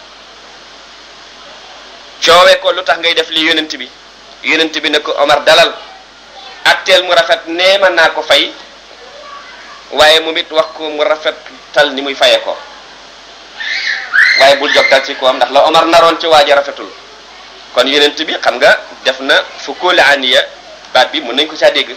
coowee ko lu tax ngay def li yonent bi yonent bi ne ko Omar dalal atteel mu rafet nee mën naa ko fay waaye moom it wax ko mu rafetal ni muy faye ko waaye bul jog dal ci ko am ndax la Omar naroon ci waaja rafetul kon yonent bi xam nga def na fukkooli aniya baat bi mën nañ ko caa dégg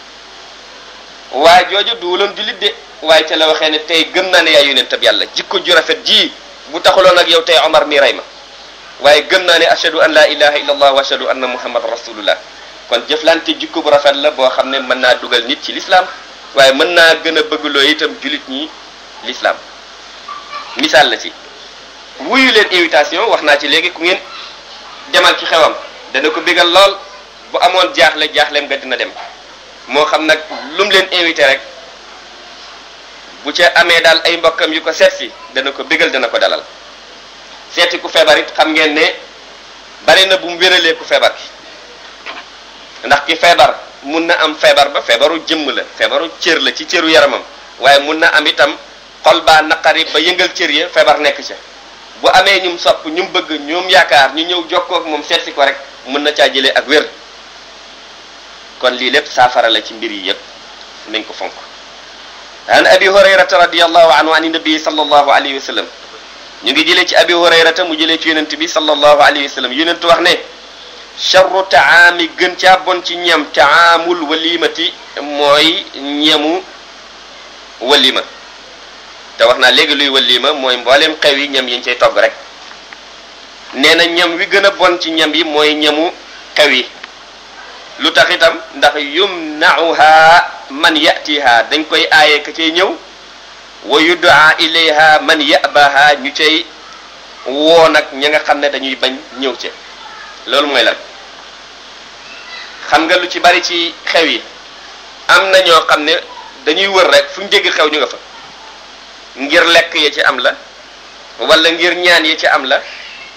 waaye jooju duuloon jullit de waaye ca la waxee ne tey gëm naa ne yaay yonent bi yàlla jikko ju rafet ji bu taxuloon ak yow tey Omar mi rey ma waaye gëm naa ne ashhadu an la ilaha illa allah wa ashhadu anna muhammad rasulullah kon jëflante jikko bu rafet la boo xam ne mën naa dugal nit ci l'islam waaye mën naa gën a bëggloo itam jullit ñi l'islam misaal la ci wuyu leen invitation wax naa ci léegi ku ngeen demal ci xewam dana ko bégal lool bu amoon jaaxle jaaxleem nga dina dem moo xam nag lu mu leen invité rek bu ca amee daal ay mbokkam yu ko seet si dana ko bégal dana ko dalal seeti ku feebar it xam ngeen ne bari na bu mu wéralee ku feebar ki ndax ki feebar mun na am feebar ba feebaru jëmm la feebaru cër la ci cëru yaramam waaye mun na am itam xol baa naqari ba yëngal cër ya feebar nekk ca bu amee ñum sopp ñum bëgg ñoom yaakaar ñu ñëw jokkoo ak moom seet si ko rek mën na caa jëlee ak wér kon lii lépp saafara la ci mbir yi yépp nañ ko fonk an abi hurayrata radiyallahu anhu an nabi sallallahu alayhi wa sallam ñu ngi jëlee ci abi hurayrata mu jëlee ci yonent bi sallallahu alayhi wa sallam yonent wax ne charru taami gën caa bon ci ñam taamul walimati mooy ñemu walima te wax naa léegi luy walima mooy mboolem xew yi ñam yi ñu cay togg rek nee na ñam wi gën a bon ci ñam yi mooy ñamu xew yi lu tax itam ndax yumnauha man yatiha dañ koy aaye ka cay ñëw wa yudaa ilayha man yabaha ñu cay woo nag ña nga xam ne dañuy bañ ñëw ca loolu mooy lan xam nga lu ci bari ci xew yi am na ñoo xam ne dañuy wër rek fu ñu dégg xew ñu nga fa ngir lekk ya ci am la wala ngir ñaan ya ci am la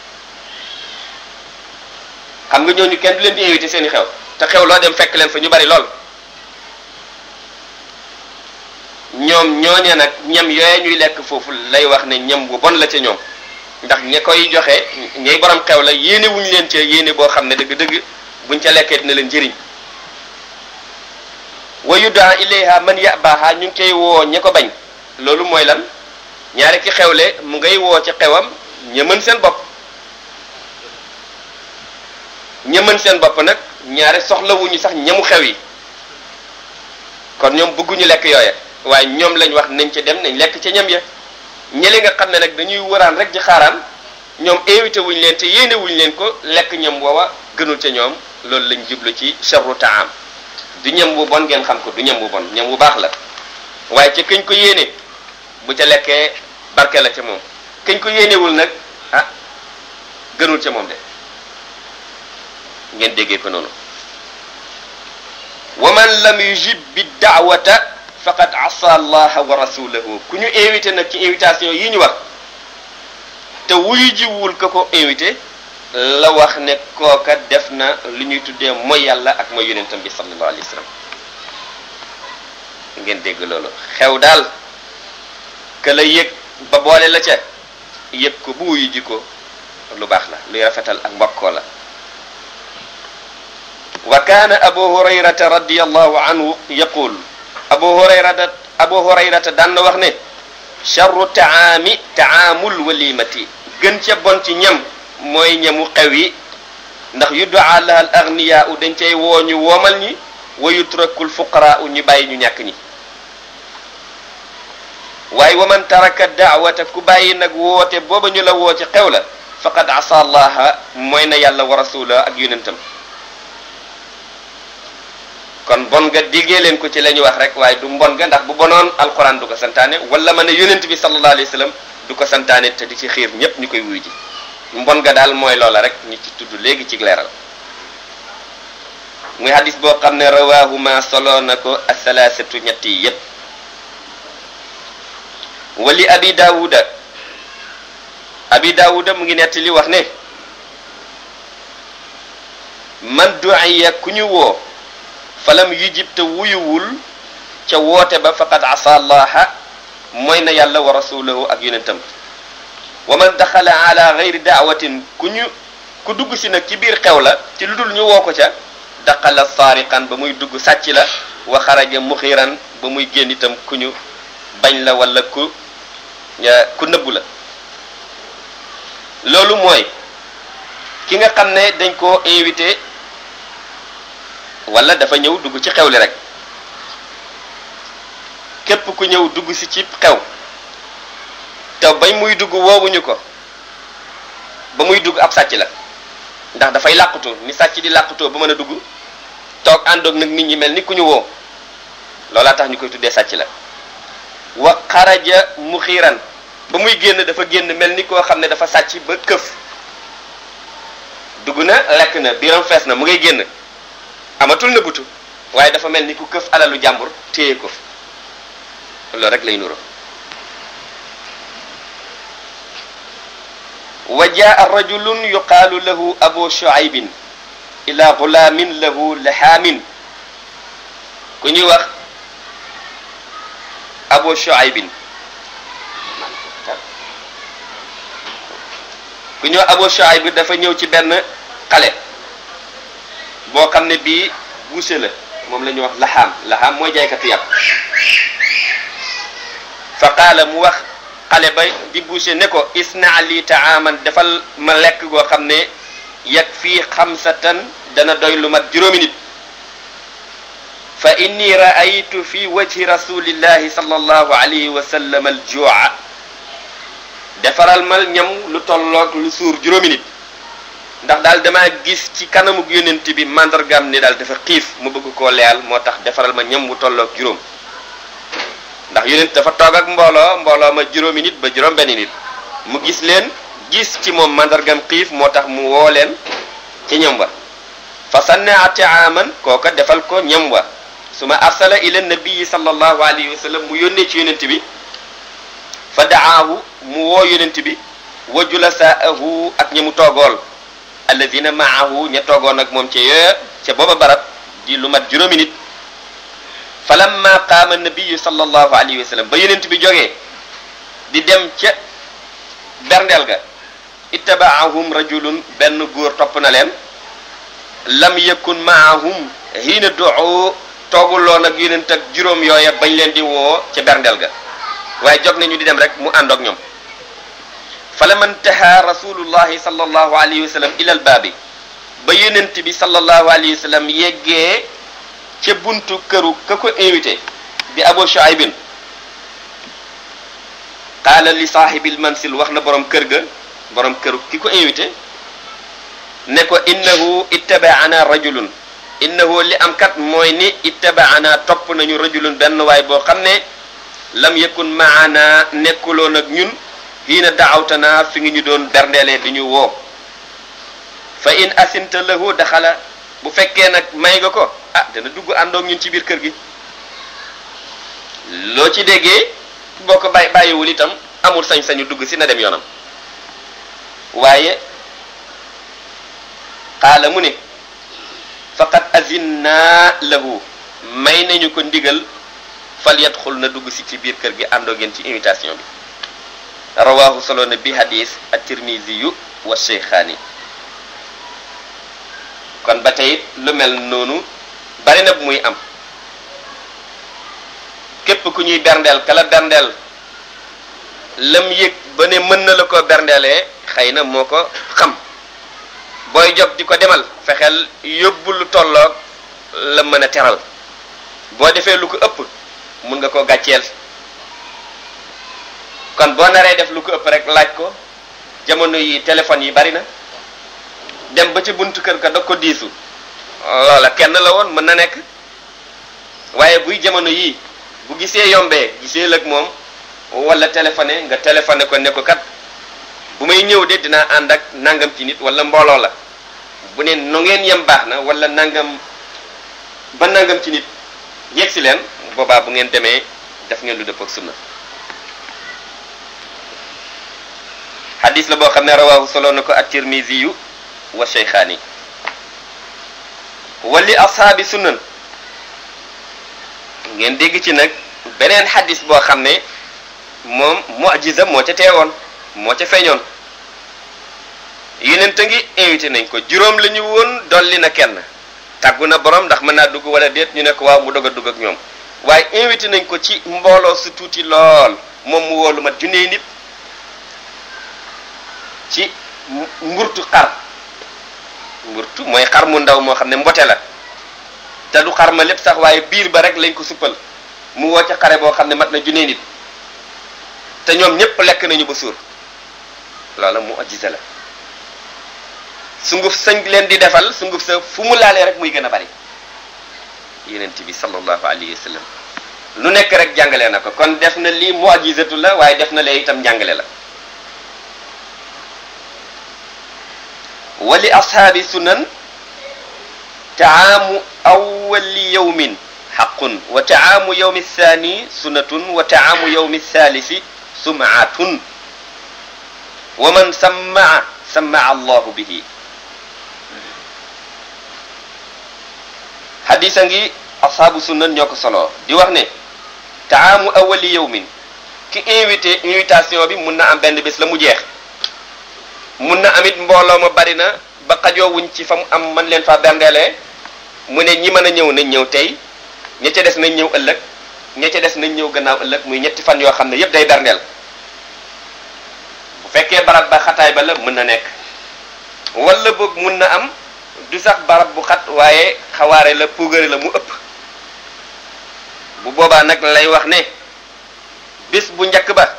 xam nga ñooñu kenn du leen di invité seeni xew te xew loo dem fekk leen fa ñu bari lool ñoom ñooñe nag ñam yooye ñuy lekk foofu lay wax ne ñam bu bon la ca ñoom ndax ña koy joxe ñay borom xew la yéene wuñu leen ca yéene boo xam ne dëgg-dëgg buñ ca lekkee dina leen njëriñ wa yudaa ilayha man yabaha ñu ngi koy woo ña ko bañ loolu mooy lan ñaari ki xewle mu ngay woo ci xewam ña mën seen bopp ña mën seen bopp nag ñaari soxlawuñu sax ñamu xew yi kon ñoom bëgguñu lekk yooya waaye ñoom lañ wax nañ ca dem nañ lekk ca ñam ya ñële nga xam ne nag dañuy wëraan rek di xaaraan ñoom invité wuñ leen te yéene wuñ leen ko lekk ñam woowa gënul ca ñoom loolu lañ jublu ci charru taam du ñam bu bon ngeen xam ko du ñam bu bon ñam bu baax la waaye ca këñ ko yéene bu ca lekkee barke la ca moom këñ ko yéenewul nag ah gënul ca moom de ngeen déggee ko noonu wa man lam yujib bi daawata faqad asa allaha wa rasulahu ku ñu invité nag ci invitation yi ñu wax te wuyu jiwul ka ko invité la wax ne kooka def na lu ñuy tuddee mooy yàlla ak mooy yonentam bi sallallahu alayhi wa sallam ngeen dégg loolu xew daal ka la yëg ba boole la ca yëg ko bu wuyu ji ko lu baax la luy rafetal ak mbokkoo la wa kaana abu hurayrata radiyallahu anhu yaqul abu hurayrata abu hurayrata daan na wax ne charru taami taamul walimati gën ca bon ci ñam mooy ñamu xew yi ndax yudaa laha al agniyaa dañ cay woo ñu woomal ñi wa yutrakul fuqaraa ñu bàyyi ñu ñàkk ñi waaye wa man taraka daawata ku bàyyi nag woote booba ñu la woo ci xew la faqad asa allaha mooy na yàlla wa rasula ak yonentam kon bon nga diggee leen ko ci la ñu wax rek waaye du mbon nga ndax bu bonoon alquran du ko santaane wala ma ne yonent bi sallallahu alayhi wa sallam du ko santaane te di ci xiir ñépp ñu koy wuy ji mbon nga daal mooy loola rek ñu ci tudd léegi ci leeral muy hadis boo xam ne rawahuma solo na ko asalaasatu ñetti yi yépp wali abi daawuda abi daawuda mu ngi nettali wax ne man du'iya ku ñu woo falam yujib te wuyuwul ca woote ba faqad asa allaha mooy na yàlla wa rasulahu ak yonentam wa man daxala ala gayri daawatin ku ñu ku dugg si nag ci biir xew la ci lu dul ñu woo ko ca daxala saariqan ba muy dugg sàcc la wa xaraja muxiran ba muy génn itam ku ñu bañ la wala ku ku nëbbu la. loolu mooy ki nga xam ne dañ koo invité wala dafa ñëw dugg ci xew li rek képp ku ñëw dugg si ci xew te bañ muy dugg woowuñu ko ba muy dugg ab sàcc la ndax dafay làqutoo ni sàcc di làqutoo ba mën a dugg toog àndoog nag nit ñi mel ni ku ñu woo loolaa tax ñu koy tuddee sàcc la. wa xaraja mu xiiran ba muy génn dafa génn mel ni koo xam ne dafa sàcc ba këf dugg na lekk na biiram fees na mu ngay génn amatul na butu waaye dafa mel ni ku këf alalu jàmbur téye ko loolu rek lay nuro. wa jaa rajulun yuqaalu lahu abu shuaybin ila gulaamin lahu lahaamin ku ñuy wax abu shuaybin ku ñëw abu shuayb bi dafa ñëw ci benn xale boo xam ne bii boucher la moom la ñuy wax laxaam laxaam mooy jaaykatu yàpp fa qaala mu wax xale ba di boucher ne ko isna li taaman defal ma lekk goo xam ne yak fii xamsatan dana doy lu mat juróomi nit fa inni raaytu fi wajhi rasulillahi sallallahu alayhi wa sallam al juu'a defaral mal ñam lu tolloog lu suur juróomi nit ndax daal damaa gis ci kanamu yonent bi mandargaam ne daal dafa xiif mu bëgg koo leyal moo tax defaral ma ñam wu tolloog juróom ndax yonent dafa toog ak mbooloo mbooloo ma juróomi nit ba juróom benn nit mu gis leen gis ci moom mandargaam xiif moo tax mu woo leen ci ñam wa fa sanna ta'aman kooka defal ko ñam wa suma arsala ila nabii sallallahu alayhi wa sallam mu yónnee ci yonent bi fa daahu mu woo yonent bi wa julasaahu ak ña mu toogool alladina maahu ña toogoon ak moom ca yooya ca booba barab di lu mat juróomi nit fa lamma qaama nabiyu sallallahu alayhi wa sallam ba yonent bi jógee di dem ca berndeel ga ittabaahum rajulun benn góor topp na leen lam yakun maahum hiina duu tooguloon ak yonent ak juróom yooya bañ leen di woo ca berndeel ga waaye jóg nañu di dem rek mu àndoog ñoom falama intaha rasulullahi sallallahu alayhi wa sallam ila al baabi ba yonent bi sallallahu alayhi wa sallam yeggee ca buntu këru ka ko invité di abu shuaybin qaala li saahibil mansil wax na borom kër ga borom këru ki ko invité ne ko innahu ittabaana rajulun innahu li am kat mooy ni ittabaana topp nañu rajulun benn waay boo xam ne lam yakun maana nekkuloon ak ñun hiina daawtana fi ngi ñu doon berndeelee di ñu woo fa in asinta lahu daxala bu fekkee nag may nga ko ah dana dugg àndoog ñun ci biir kër gi loo ci déggee boo ko bàyyi bàyyiwul itam amul sañ-sañu dugg si na dem yoonam waaye xaala mu ne faqad azinna lahu may nañu ko ndigal fal yadxul na dugg si ci biir kër gi àndoo ngeen ci invitation bi rawahu solo na bi hadis at-Tirmidhi yu wa Shaykhaani kon ba tey lu mel noonu bari na bu muy am képp ku ñuy berndeel kala berndeel lam yëg ba ne mën na la ko berndeelee xëy na moo ko xam booy jóg di ko demal fexeel yóbbu lu tolloog la mën a teral boo defee lu ko ëpp mun nga koo gàcceel kon boo naree def lu ko ëpp rek laaj ko jamono yi téléphone yi bari na dem ba ci buntu kër ka dog ko diisu loola kenn la woon mën na nekk waaye buy jamono yii bu gisee yombee gisee lëg moom wala téléphoné nga téléphoné ko ne ko kat bu may ñëw de dinaa ànd ak nangam ci nit wala mbooloo la bu ne nu ngeen yem baax na wala nangam ba nangam ci nit yegg si leen boobaa bu ngeen demee def ngeen lu dëpp ak sunna hadis la boo xam ne rawaahu solo na ko at-Tirmidhi yu wa Shaykhaani wali ashaabi sunan ngeen dégg ci nag beneen hadis boo xam ne moom mu'jiza moo ca teewoon moo ca feeñoon yonent a ngi invité nañ ko juróom la ñu woon dolli na kenn tàggu na borom ndax mën naa dugg wala déet ñu ne ko waaw mu dog a dugg ak ñoom waaye invité nañ ko ci mbooloo su tuuti lool moom mu woolu mat junnee nit ci mburtu xar mburtu mooy xar mu ndaw moo xam ne mbote la te du xar ma lépp sax waaye biir ba rek lañ ko suppal mu woo ca xare boo xam ne mat na junnee nit te ñoom ñëpp lekk nañu ba suur loola mu ajisa la sunguf sañ leen di defal sunguf sa fu mu laalee rek muy gën a bari yonent bi sallallahu alayhi wa sallam lu nekk rek jàngale na ko kon def na lii mu'jizatu la waaye def na lee itam jàngale la wali ashaabi sunan taamu awwali yawmin haqqun wa taamu yawmi thani sunnatun wa taamu yawmi thalisi sum'atun wa man sammaa sammaa allahu bihi hadisa ngi ashaabu sunan ñoo ko solo di wax ne taamu awali yawmin ki invité invitation bi mun na am benn bés la mu jeex mun na amit mbooloo ma bari na ba xajoowuñ ci fa mu am man leen fa berndeelee mu ne ñi mën a ñëw nañ ñëw tey ña ca des nañ ñëw ëllëg ña ca des nañ ñëw gannaaw ëllëg muy ñetti fan yoo xam ne yépp day berndeel bu fekkee barab ba xataay ba la mën na nekk wala boog mun na am du sax barab bu xat waaye xawaare la puugare la mu ëpp bu boobaa nag lay wax ne bis bu njëkk ba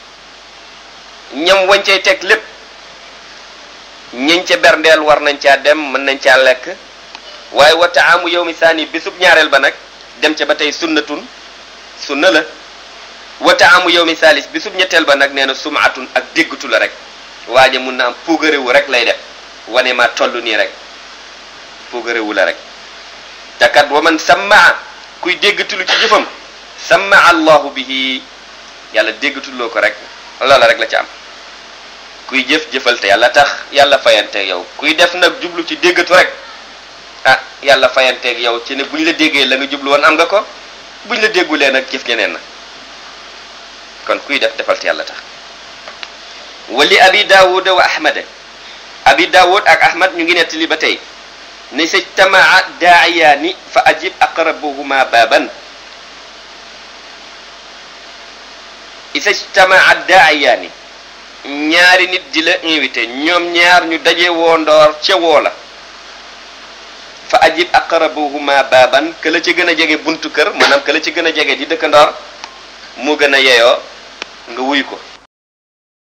ñam wañ cay teg lépp ñiñ ca berndeel war nañ caa dem mën nañ caa lekk waaye wa taamu yawmi saani bisub ñaareel ba nag dem ca ba tey sunnatun sunna la wa taamu yawmi saalis bisub ñetteel ba nag nee na sumaatun ak déggatu la rek waaje mun na am puugarewu rek lay def wane ma toll nii rek puugarewu la rek te kat wa man sammaa kuy déggatulu ci jëfam sammaa allahu bihi yàlla déggatuloo ko rek loola rek la ci am kuy jëf jëfal te yàlla tax yàlla fayanteeg yow kuy def nag jublu ci déggatu rek ah yàlla fayanteeg yow ci ne bu ñu la déggee la nga jublu woon am nga ko bu ñu la déggulee nag jëf ñeneen na kon kuy def defal te yàlla tax wali abi daawud wa ahmad abi daawud ak ahmad ñu ngi nettali ba tey ne sajtamaa daa'iyaani fa ajib aqrabuhuma baaban isajtamaa daa'iyaani ñaari nit di la invité ñoom ñaar ñu daje woo ndoor ca woo la fa ajib aqrabuhuma baaban ka la ci gën a jege buntu kër maanaam ka la ci gën a jege di dëkk ndoor mu gën a yeyoo nga wuy ko